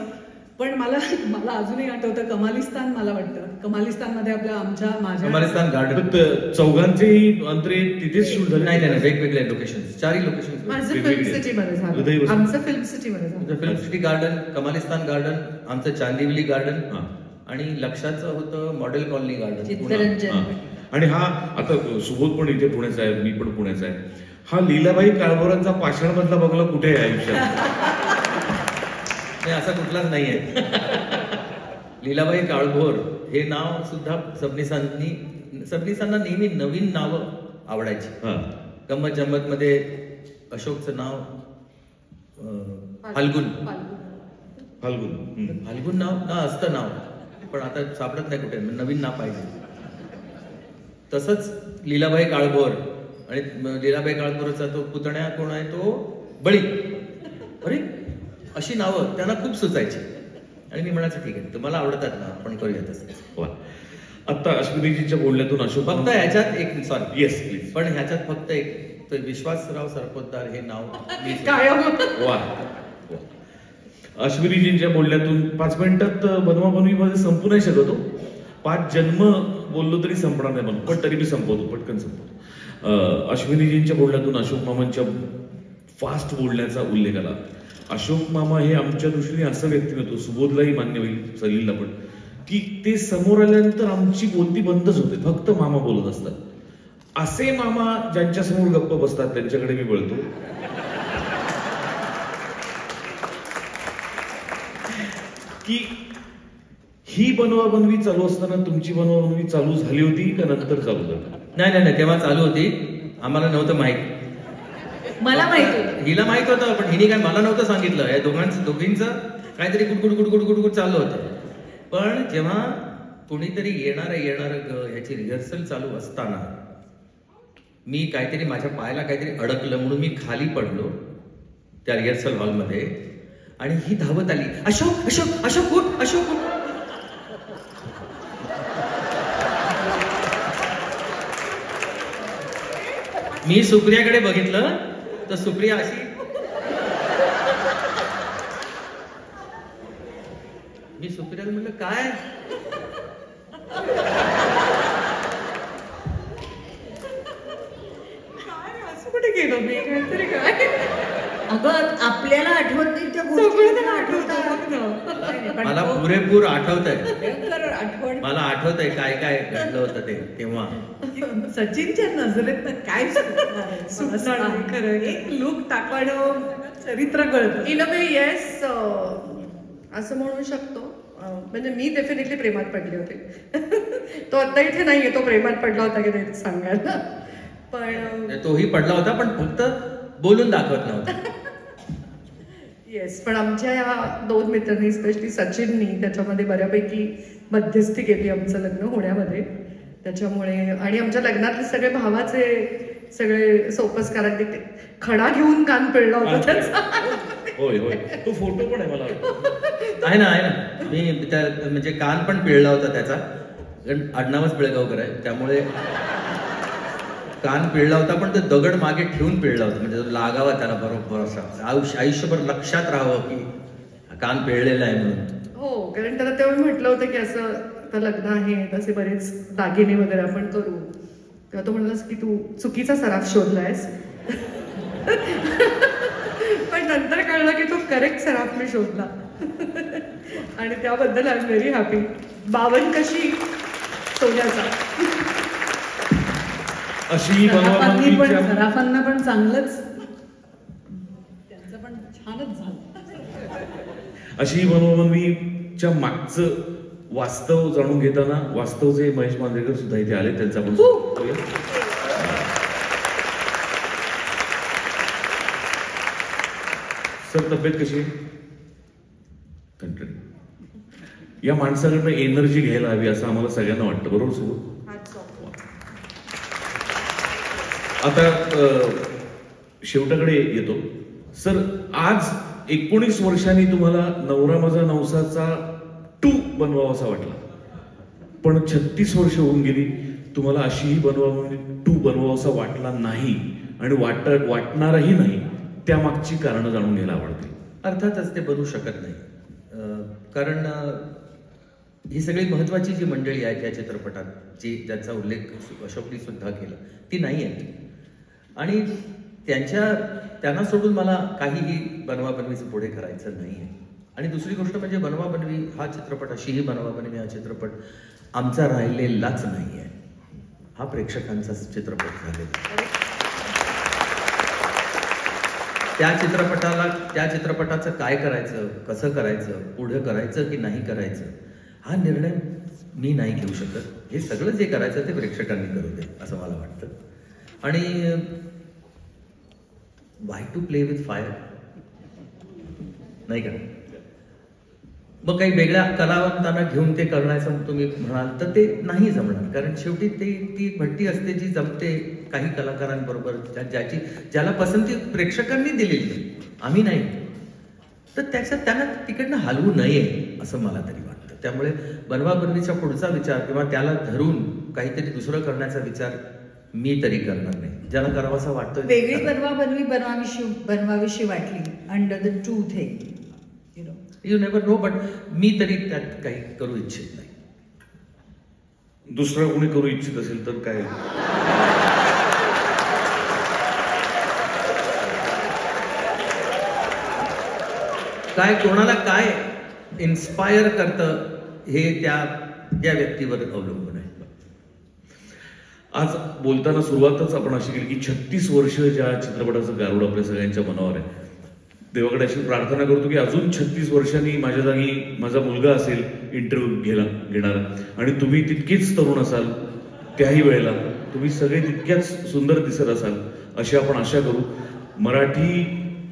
B: पण मला अजूनही आठवतं कमालिस्तान. मला वाटतं कमालिस्तानमध्ये माझ्या
C: कमालिस्तान गार्डन.
A: पण चौघांचेही अंतरे तिथेच शूट झाले.
C: नाही वेगवेगळे लोकेशन, 4 लोकेशन.
E: माझं
A: वेगवेगळे.
E: फिल्म सिटीमध्ये झालं,
A: हृदयवसंत.
E: आमचं फिल्म सिटीमध्ये झालं.
C: Film city garden, Kamalistan garden, आमचं चांदिवली गार्डन
A: हा.
C: आणि लक्षाचं होतं मॉडेल कॉलनी गार्डन.
D: चित्तरंजन.
A: हा. आणि हा आता सुबोध पण इथे पुण्याचा आहे, मी पण पुण्याचा आहे. हा लीलाबाई काळभोरांचा पाषाणमधला बंगला कुठे आहे आयुष्यात?
C: नाही, असा कुठलाच नाहीये. लीलाबाई काळभोर हे नाव सुद्धा सबनीसांना नेहमी नवीन नावं आवडायची.
A: हा.
C: गंमत जम्मत मध्ये अशोकचं नाव फाल्गुन.
A: फाल्गुन. हम्म.
C: फाल्गुन नाव असतं नाव, पण आता सापडत नाही कुठे, नवीन नाव पाहिजे. तसंच लीलाबाई काळभोर, आणि लीलाबाई काळभोरचा तो पुतण्या कोण आहे, तो बळी. अरे अशी नावं त्यांना खूप सुचायची. आणि मी म्हणायचं ठीक आहे, तुम्हाला आवडतात ना, आपण करूया तसं.
A: वा. आता अश्विनीजीच्या बोलण्यातून अशोक
C: फक्त ह्याच्यात एक सॉरी,
A: येस प्लीज.
C: पण ह्याच्यात फक्त एक, तर विश्वासराव सरपोतदार हे नाव मी
E: कायम.
A: वा. अश्विनीजींच्या बोलण्यातून 5 मिनिटात बनवा बनवी मध्ये संपू नाही शकत हो. 5 जन्म बोललो तरी संपणार नाही, पण तरी मी संपवतो, पटकन संपवतो. अश्विनीजींच्या बोलण्यातून अशोक मामांच्या फास्ट बोलण्याचा उल्लेख आला. अशोक मामा हे आमच्या दृष्टीने असं व्यक्तिमत्व, सुबोधलाही मान्य होईल, सलीलला पण, की ते समोर आल्यानंतर आमची बोलती बंदच होते, फक्त मामा बोलत असतात. असे मामा ज्यांच्या समोर गप्प बसतात त्यांच्याकडे मी बोलतो. की ही बनवा बनवी चालू असताना तुमची बनवा बनवी चालू झाली होती का नंतर चालू झाली?
C: नाही, तेव्हा चालू होती. आम्हाला नव्हतं माहित.
D: मला माहित होतं.
C: हिला माहित होतं, पण हिने काय मला नव्हतं सांगितलं. या दोघींचं काहीतरी गुडगुड चालू होतं. पण जेव्हा कोणीतरी येणार ह्याची रिहर्सल चालू असताना मी काहीतरी, माझ्या पायाला काहीतरी अडकलं म्हणून मी खाली पडलो त्या रिहर्सल हॉलमध्ये, आणि ही धावत आली, अशोक अशोक अशोक उठ, अशोक उठ. मी सुप्रियाकडे बघितलं तर सुप्रिया अशी, मी सुप्रियाला म्हटलं काय,
E: असं कुठे गेलो मी, काहीतरी काय.
D: अगं आपल्याला आठवत नाही त्या
E: सगळं
D: गोष्टी
E: त्यांना आठवतं.
C: मला पुरेपूर आठवतंय.
D: भयंकर आठवण.
C: मला आठवतंय काय काय घडलं होतं ते तेव्हा.
B: सचिनच्या नजरेत काय सुचणार आहे खरं. एक लुक टाकणं चरित्र कळतं.
E: इन अ वे येस, असं म्हणू शकतो. म्हणजे मी डेफिनेटली प्रेमात पडले होते. तो आता इथे नाहीये, तो प्रेमात पडला होता की नाही सांगायला. पण
C: तोही पडला होता, पण फक्त बोलून दाखवत नव्हता.
E: येस, पण आमच्या या 2 मित्रांनी, स्पेशली सचिननी, त्याच्यामध्ये बऱ्यापैकी मध्यस्थी केली आमचं लग्न होण्यामध्ये. त्याच्यामुळे, आणि आमच्या लग्नातले सगळे भावाचे सगळे सोपस्कारांनी खडा घेऊन कान पिळला होता त्याचा.
A: होय होय, तो फोटो पण आहे मला वाटतं.
C: आहे ना. मी त्या म्हणजे कान पण पिळला होता त्याचा, कारण आडनावच पिळगावकर आहे, त्यामुळे कान पिळला होता, पण ते दगड मागे ठेवून पिळला होता, म्हणजे लागावा त्याला बरोबर असा, आयुष्यभर लक्षात राहावं की कान पिळलेला आहे म्हणून.
E: हो, कारण त्याला तेव्हा म्हटलं होतं की असं आता लग्न आहे, तसे बरेच दागिने वगैरे आपण करू. तेव्हा तो म्हणलास की तू चुकीचा सराफ शोधलायस. पण नंतर कळलं की तो करेक्ट सराफ मी शोधला. आणि त्याबद्दल आय एम व्हेरी हॅपी. 52 कशी सोन्याचा.
A: अशी बनवा बनवीच्या
B: सराफांना पण चांगलंच, त्यांचं पण छानच झालं.
A: अशी बनवा बनवीच्या मागचं वास्तव जाणून घेताना, वास्तवचे महेश मांजरेकर सुद्धा इथे आले, त्यांचा आपण सर तब्येत कशी आहे? कंटिन्यू. या माणसाकडनं एनर्जी घ्यायला हवी असं आम्हाला सगळ्यांना वाटतं, बरोबर सोबत. आता शेवटाकडे येतो. सर, आज 19 वर्षांनी तुम्हाला नवरा माझा नवसाचा 2 बनवावासा वाटला, पण 36 वर्ष होऊन गेली, तुम्हाला अशीही 2 बनवावासा वाटला नाही आणि वाटणारही नाही. त्या मागची कारणं जाणून घ्यायला आवडतील.
C: अर्थातच ते बनवू शकत नाही. कारण ही सगळी महत्वाची जी मंडळी आहेत या चित्रपटात, ज्यांचा उल्लेख अशोकनी सुद्धा केला, ती नाही आहेत. आणि त्यांना सोडून मला काहीही बनवाबनवीचं पुढे करायचं नाही आहे. आणि दुसरी गोष्ट म्हणजे बनवाबनवी हा चित्रपट, अशीही बनवाबनवी हा चित्रपट आमचा राहिलेलाच नाही आहे. हा प्रेक्षकांचा चित्रपट झालेला. त्या चित्रपटाचं काय करायचं, कसं करायचं, पुढे करायचं की नाही करायचं, हा निर्णय मी नाही घेऊ शकत. हे सगळं जे करायचं ते प्रेक्षकांनी करू दे असं मला वाटतं. आणि why to play with fire, नाही का? मग काही वेगळ्या कलावंतांना घेऊन ते करण्याचं तुम्ही म्हणाल तर ते नाही जमणार. कारण शेवटी ती भट्टी असते जी जमते काही कलाकारांबरोबर, ज्याला पसंती प्रेक्षकांनी दिलेली, आम्ही नाही. तर त्यांना तिकडनं हलवू नये असं मला तरी वाटतं. त्यामुळे बनवाबनवीचा पुढचा विचार किंवा त्याला धरून काहीतरी दुसरं करण्याचा विचार मी तरी करणार नाही. ज्याला करावासा वाटतं
D: वेगळी बनवाबनवी बनवावीशी वाटली अंडर द ट्रूथ हे,
C: यू नेव्हर नो, बट मी तरी त्यात काही करू इच्छित नाही.
A: दुसरं कोणी करू इच्छित असेल तर काय?
C: काय कोणाला काय इन्स्पायर करतं हे त्या व्यक्तीवर अवलंबून आहे.
A: आज बोलताना सुरुवातच आपण अशी केली की 36 वर्ष ज्या चित्रपटाचं गारुड आपल्या सगळ्यांच्या मनावर आहे, देवाकडे अशी प्रार्थना करतो की अजून 36 वर्षांनी माझ्या जागी माझा मुलगा असेल इंटरव्ह्यू घेणारा, आणि तुम्ही तितकेच तरुण असाल, त्याही वेळेला तुम्ही सगळे तितक्याच सुंदर दिसत असाल अशी आपण आशा करू. मराठी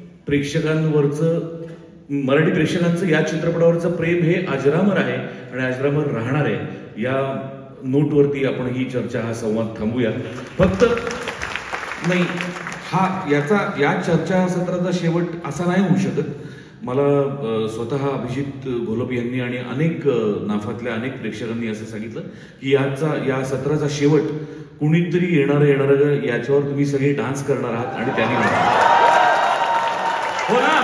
A: प्रेक्षकांचं या चित्रपटावरचं प्रेम हे अजरामर आहे आणि अजरामर राहणार आहे. या नोटवरती आपण ही चर्चा, हा संवाद थांबूया. फक्त नाही, या चर्चा सत्राचा शेवट असा नाही होऊ शकत. मला स्वतः अभिजित घोलप यांनी आणि अनेक नाफातल्या अनेक प्रेक्षकांनी असं सांगितलं की या सत्राचा शेवट कुणीतरी येणारं याच्यावर तुम्ही सगळे डान्स करणार आहात आणि त्यांनी हो ना.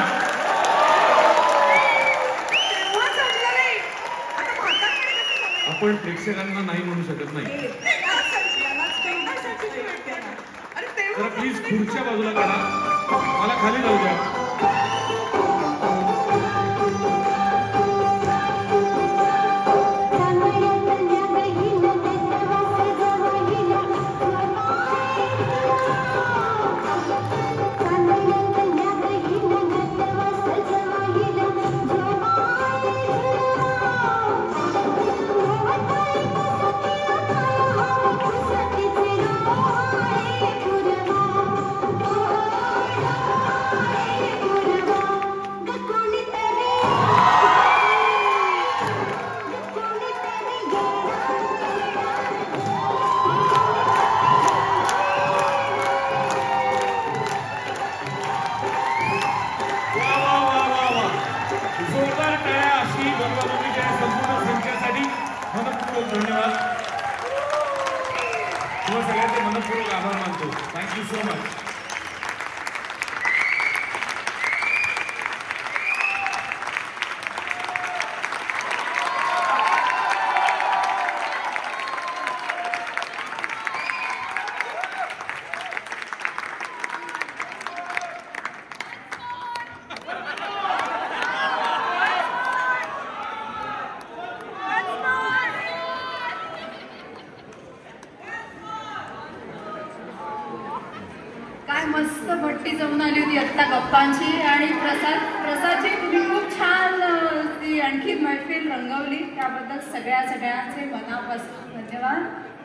A: आपण प्रेक्षकांना नाही म्हणू शकत नाही. तर प्लीज खुर्च्या बाजूला काढा, मला खाली जाऊ द्या. धन्यवाद. तुम्हाला सगळ्यांचे मनपूर्वक आभार मानतो. Thank you so much.
G: काय मस्त भट्टी जमून आली होती आत्ता गप्पांची, आणि प्रसादची तुम्ही खूप छान ती आणखी मैफिल रंगवली, त्याबद्दल सगळ्यांचे मनापासून धन्यवाद.